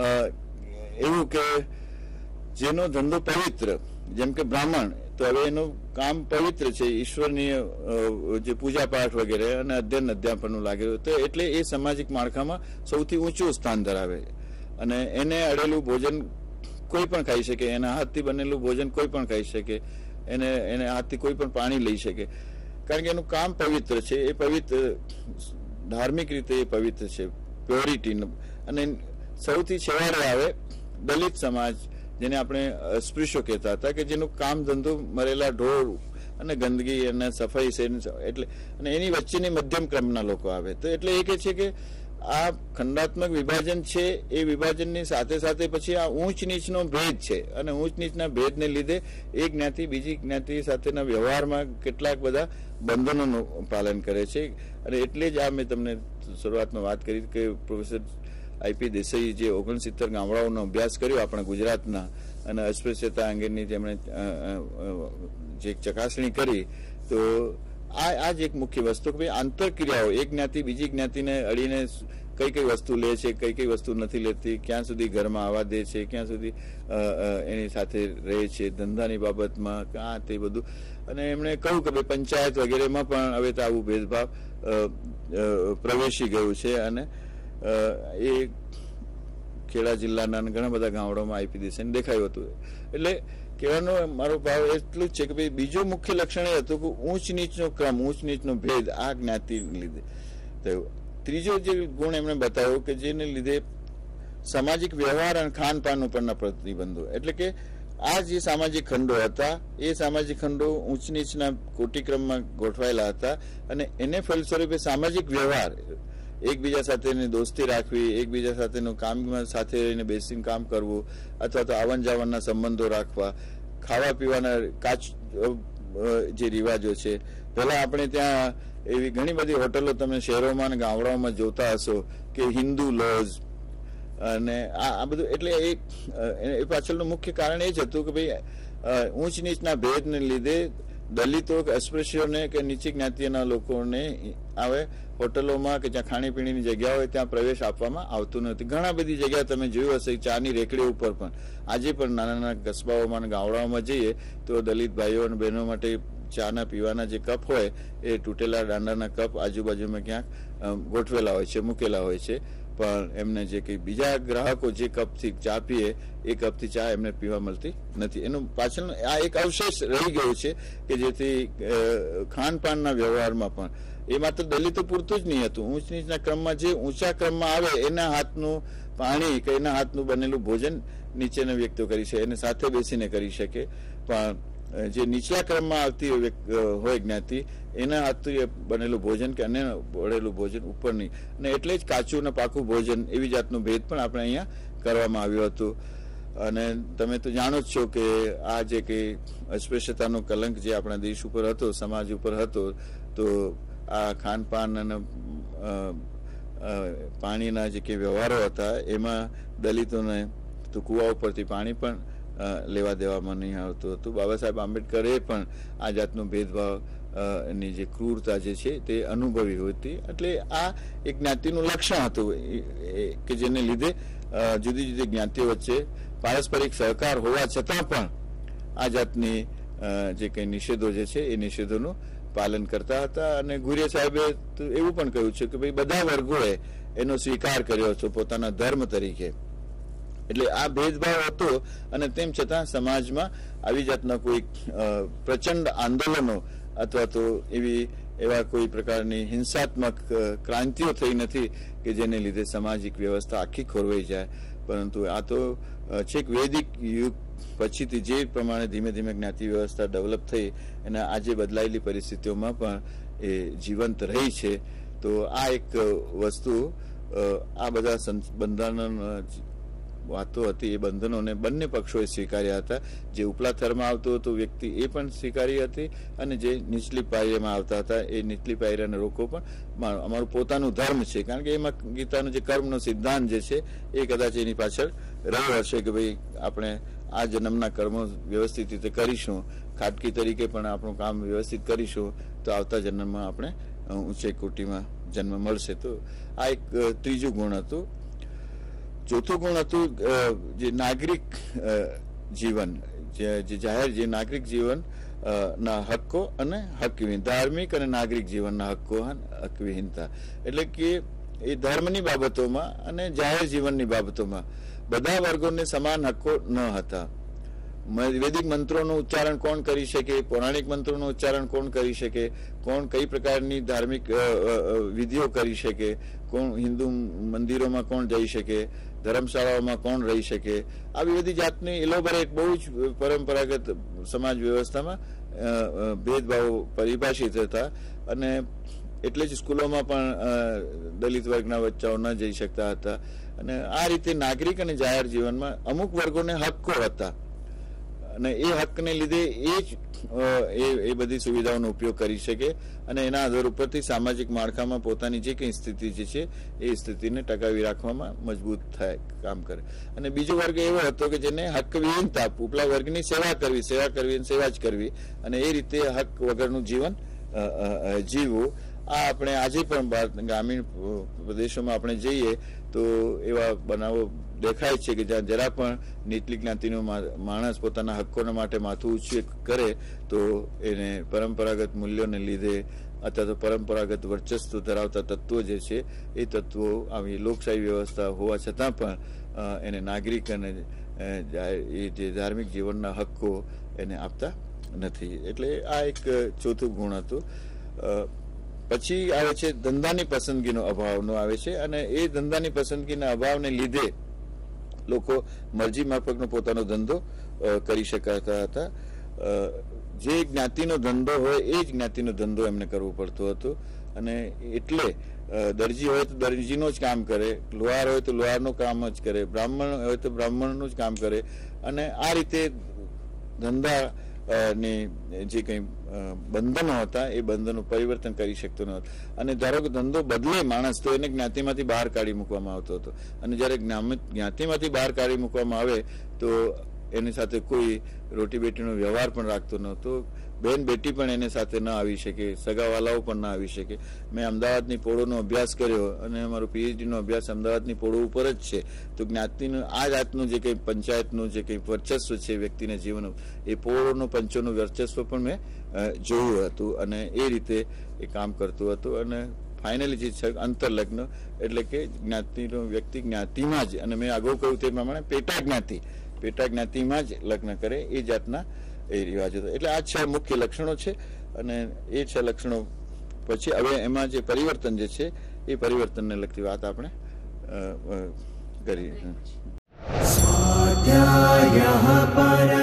એવું કે જેનો ધંધો પવિત્ર જેમ કે બ્રાહ્મણ તો હવે એનું કામ પવિત્ર છે, ઈશ્વરની જે પૂજા પાઠ વગેરે અને અધ્યયન અધ્યાપનનું લાગેલું તો એટલે એ સામાજિક માળખામાં સૌથી ઊંચું સ્થાન ધરાવે અને એને અડેલું ભોજન કોઈ પણ ખાઈ શકે, એના હાથથી બનેલું ભોજન કોઈ પણ ખાઈ શકે, એને હાથથી કોઈ પણ પાણી લઈ શકે કારણ કે એનું કામ પવિત્ર છે. એ પવિત્ર ધાર્મિક રીતે એ પવિત્ર છે, પ્યોરિટી. અને સૌથી છેવાડે આવે દલિત સમાજ જેને આપણે અસ્પૃશ્યો કહેતા હતા કે જેનું કામ ધંધો મરેલા ઢોર અને ગંદકી અને સફાઈ છે એટલે અને એની વચ્ચેની મધ્યમ ક્રમના લોકો આવે. તો એટલે એ કહે છે કે આ ખંડાત્મક વિભાજન છે એ વિભાજનની સાથે સાથે પછી આ ઊંચ નીચનો ભેદ છે અને ઊંચ નીચના ભેદને લીધે એક જ્ઞાતિ બીજી જ્ઞાતિ સાથેના વ્યવહારમાં કેટલાક બધા બંધનોનું પાલન કરે છે. અને એટલે જ આ મેં તમને શરૂઆતમાં વાત કરી કે પ્રોફેસર આઈપી દેસાઈ જે 69 ગામડાઓનો અભ્યાસ કર્યો આપણા ગુજરાતના અને અસ્પૃશ્યતા અંગેની જેમણે જે ચકાસણી કરી તો આ જ એક મુખ્ય વસ્તુ કે ભાઈ આંતરક્રિયાઓ એક જ્ઞાતિ બીજી જ્ઞાતિને અડીને કઈ કઈ વસ્તુ લે છે, કઈ કઈ વસ્તુ નથી લેતી, ક્યાં સુધી ઘરમાં આવવા દે છે, ક્યાં સુધી એની સાથે રહે છે, ધંધાની બાબતમાં આ તે બધું. અને એમણે કહ્યું કે ભાઈ પંચાયત વગેરેમાં પણ હવે તો આવું ભેદભાવ પ્રવેશી ગયું છે અને એ ખેડા જિલ્લાના ઘણા બધા ગામડાઓમાં આઈપી દેસાઈને દેખાયું હતું. એટલે કહેવાનો મારો ભાવ એટલું જ છે કે ભાઈ બીજું મુખ્ય લક્ષણ એ હતું કે ઊંચ નીચનો ક્રમ, ઊંચ નીચનો ભેદ આ જ્ઞાતિને લીધે થયો. ત્રીજો જે ગુણ એમણે બતાવ્યો કે જેને લીધે સામાજિક વ્યવહાર અને ખાનપાન ઉપરના પ્રતિબંધો. એટલે કે આ જે સામાજિક ખંડો હતા એ સામાજિક ખંડો ઊંચ નીચના કોટિક્રમમાં ગોઠવાયેલા હતા અને એને ફલસ્વરૂપે સામાજિક વ્યવહાર એકબીજા સાથેની દોસ્તી રાખવી, એકબીજા સાથેનું કામ સાથે રહીને બેસીને કામ કરવું અથવા તો આવન જાવનના સંબંધો રાખવા, ખાવા પીવાના જે રિવાજો છે. પહેલા આપણે ત્યાં એવી ઘણી બધી હોટલો તમે શહેરોમાં અને ગામડાઓમાં જોતા હશો કે હિન્દુ લોજ અને આ બધું. એટલે એ પાછળનું મુખ્ય કારણ એ જ હતું કે ભાઈ ઊંચ નીચના ભેદને લીધે દલિતો કે અસ્પૃશ્યોને કે નીચી જ્ઞાતિના લોકોને આવે હોટલોમાં કે જ્યાં ખાણીપીણીની જગ્યા હોય ત્યાં પ્રવેશ આપવામાં આવતું નથી. ઘણા બધી જગ્યા તમે જોયું હશે ચાની રેકડી ઉપર પણ આજે પણ નાના નાના કસ્બાઓમાં ગામડાઓમાં જઈએ તો દલિત ભાઈઓ અને બહેનો માટે ચાના પીવાના જે કપ હોય એ તૂટેલા દાંડાના કપ આજુબાજુમાં ક્યાંક ગોઠવેલા હોય છે, મૂકેલા હોય છે પણ એમને જે કંઈ બીજા ગ્રાહકો જે કપથી ચા પીએ એ કપથી ચા એમને પીવા મળતી નથી. એનું પાછળનું આ એક અવશેષ રહી ગયું છે કે જેથી ખાનપાનના વ્યવહારમાં પણ એ માત્ર દલિતો પૂરતું જ નહીં હતું. ઊંચ નીચના ક્રમમાં જે ઊંચા ક્રમમાં આવે એના હાથનું પાણી કે એના હાથનું બનેલું ભોજન નીચેના વ્યક્તિઓ કરી શકે, એને સાથે બેસીને કરી શકે. પણ જે નીચલા ક્રમમાં આવતી હોય જ્ઞાતિ એના હાથથી બનેલું ભોજન કે અન્ય બળેલું ભોજન ઉપર નહીં, અને એટલે જ કાચું ને પાકું ભોજન એવી જાતનું ભેદ પણ આપણે અહીંયા કરવામાં આવ્યું હતું. અને તમે તો જાણો જ છો કે આ જે કંઈ અસ્પૃશ્યતાનો કલંક જે આપણા દેશ ઉપર હતો, સમાજ ઉપર હતો, તો આ ખાનપાન અને પાણીના જે કંઈ વ્યવહારો હતા એમાં દલિતોને તો કુવા ઉપરથી પાણી પણ લેવા દેવામાં નહીં આવતું હતું. બાબા સાહેબ આંબેડકરે પણ આ જાતનો ભેદભાવ ની જે ક્રૂરતા જે છે તે અનુભવી હતી. એટલે આ એક જ્ઞાતિનું લક્ષણ હતું કે જેને લીધે જુદી જુદી જ્ઞાતિઓ વચ્ચે પારસ્પરિક સહકાર હોવા છતાં પણ આ જાતની જે કંઈ નિષેધો જે છે એ નિષેધોનું પાલન કરતા હતા. અને ગુરિયા સાહેબે એવું પણ કહ્યું છે કે ભાઈ બધા વર્ગોએ એનો સ્વીકાર કર્યો છે પોતાના ધર્મ તરીકે. એટલે આ ભેદભાવ હતો અને તેમ છતાં સમાજમાં આવી જાતના કોઈ પ્રચંડ આંદોલનો અથવા તો એવા કોઈ પ્રકારની હિંસાત્મક ક્રાંતિઓ થઈ નથી કે જેને લીધે સામાજિક વ્યવસ્થા આખી ખોરવાઈ જાય. પરંતુ આ તો છેક વૈદિક યુગ પછીથી જે પ્રમાણે ધીમે ધીમે જ્ઞાતિ વ્યવસ્થા ડેવલપ થઈ અને આજે બદલાયેલી પરિસ્થિતિઓમાં પણ એ જીવંત રહી છે. તો આ એક વસ્તુ આ બધા બંધન વાતો હતી એ બંધનોને બંને પક્ષોએ સ્વીકાર્યા હતા. જે ઉપલા થરમાં આવતો હતો વ્યક્તિ એ પણ સ્વીકારી હતી અને જે નીચલી પાયરીમાં આવતા હતા એ નીચલી પાયરીના લોકો પણ અમારું પોતાનું ધર્મ છે, કારણ કે એમાં ગીતાનો જે કર્મનો સિદ્ધાંત જે છે એ કદાચ એની પાછળ રહ્યો હશે કે ભાઈ આપણે આ જન્મના કર્મો વ્યવસ્થિત રીતે કરીશું, ખાટકી તરીકે પણ આપણું કામ વ્યવસ્થિત કરીશું તો આવતા જન્મમાં આપણે ઊંચી કોટીમાં જન્મ મળશે. તો આ એક ત્રીજું ગુણ હતું. ચોથું ગુણ હતું જે નાગરિક જીવન, જે જાહેર જે નાગરિક જીવન ના હક્કો અને હકવિહીન, ધાર્મિક અને નાગરિક જીવનના હક્કો હકવિહીનતા. એટલે કે એ ધર્મની બાબતોમાં અને જાહેર જીવનની બાબતોમાં બધા વર્ગોને સમાન હક્કો ન હતા. વૈદિક મંત્રોનું ઉચ્ચારણ કોણ કરી શકે, પૌરાણિક મંત્રોનું ઉચ્ચારણ કોણ કરી શકે, કોણ કઈ પ્રકારની ધાર્મિક વિધિઓ કરી શકે, કોણ હિન્દુ મંદિરોમાં કોણ જઈ શકે, ધર્મશાળાઓમાં કોણ રહી શકે, આવી બધી જાતની એલોબરેટ બહુ જ પરંપરાગત સમાજ વ્યવસ્થામાં ભેદભાવો પરિભાષિત હતા. અને એટલે જ સ્કૂલોમાં પણ દલિત વર્ગના બચ્ચાઓ ન જઈ શકતા હતા. અને આ રીતે નાગરિક અને જાહેર જીવનમાં અમુક વર્ગોને હક્કો હતા અને એ હકને લીધે એ બધી સુવિધાઓનો ઉપયોગ કરી શકે અને એના આધાર ઉપરથી સામાજિક માળખામાં પોતાની જે કંઈ સ્થિતિ જે છે એ સ્થિતિને ટકાવી રાખવામાં મજબૂત થાય, કામ કરે. અને બીજો વર્ગ એવો હતો કે જેને હક વિહીનતા, ઉપલા વર્ગની સેવા કરવી અને સેવા જ કરવી અને એ રીતે હક વગરનું જીવન જીવવું. આ આપણે આજે પણ ગ્રામીણ પ્રદેશોમાં આપણે જઈએ તો એવા બનાવો દેખાય છે કે જ્યાં જરા પણ નીચલી જ્ઞાતિનો માણસ પોતાના હક્કોના માટે માથું ઊંચું કરે તો એને પરંપરાગત મૂલ્યોને લીધે અથવા તો પરંપરાગત વર્ચસ્વ ધરાવતા તત્વો જે છે એ તત્વો આવી લોકશાહી વ્યવસ્થા હોવા છતાં પણ એને નાગરિક અને એ જે ધાર્મિક જીવનના હક્કો એને આપતા નથી. એટલે આ એક ચોથું ગુણ હતું. પછી આવે છે ધંધાની પસંદગીનો અભાવનો આવે છે અને એ ધંધાની પસંદગીના અભાવને લીધે લોકો મરજી માફકનો પોતાનો ધંધો કરી શકાતા હતા. જે જ્ઞાતિનો ધંધો હોય એ જ જ્ઞાતિનો ધંધો એમને કરવો પડતો હતો અને એટલે દરજી હોય તો દરજીનું જ કામ કરે, લુહાર હોય તો લુહારનું કામ જ કરે, બ્રાહ્મણ હોય તો બ્રાહ્મણનું જ કામ કરે અને આ રીતે ધંધા ની જે કંઈ બંધનો હતા એ બંધનો પરિવર્તન કરી શકતો ન હતો. અને ધારો કે ધંધો બદલે માણસ તો એને જ્ઞાતિમાંથી બહાર કાઢી મૂકવામાં આવતો હતો અને જ્યારે જ્ઞાતિમાંથી બહાર કાઢી મૂકવામાં આવે તો એની સાથે કોઈ રોટી બેટીનો વ્યવહાર પણ રાખતો નહોતો. બેન બેટી પણ એને સાથે ન આવી શકે, સગાવાલાઓ પણ ન આવી શકે. મેં અમદાવાદની પોળોનો અભ્યાસ કર્યો અને અમારો પીએચડીનો અભ્યાસ અમદાવાદની પોળો ઉપર જ છે. તો જ્ઞાતિનું આ જાતનું જે કંઈ પંચાયતનું જે કંઈ વર્ચસ્વ છે વ્યક્તિના જીવનનું એ પોળોનો પંચોનું વર્ચસ્વ પણ મેં જોયું હતું અને એ રીતે એ કામ કરતું હતું. અને ફાઇનલી જે છે અંતરલગ્ન એટલે કે જ્ઞાતિનો વ્યક્તિ જ્ઞાતિમાં જ, અને મેં અગાઉ કહ્યું તે પ્રમાણે પેટા જ્ઞાતિમાં જ લગ્ન કરે એ જાતના એ રિવાજો. એટલે આ 6 મુખ્ય લક્ષણો છે અને એ 6 લક્ષણો પછી હવે એમાં જે પરિવર્તન જે છે એ પરિવર્તનને લગતી વાત આપણે કરી.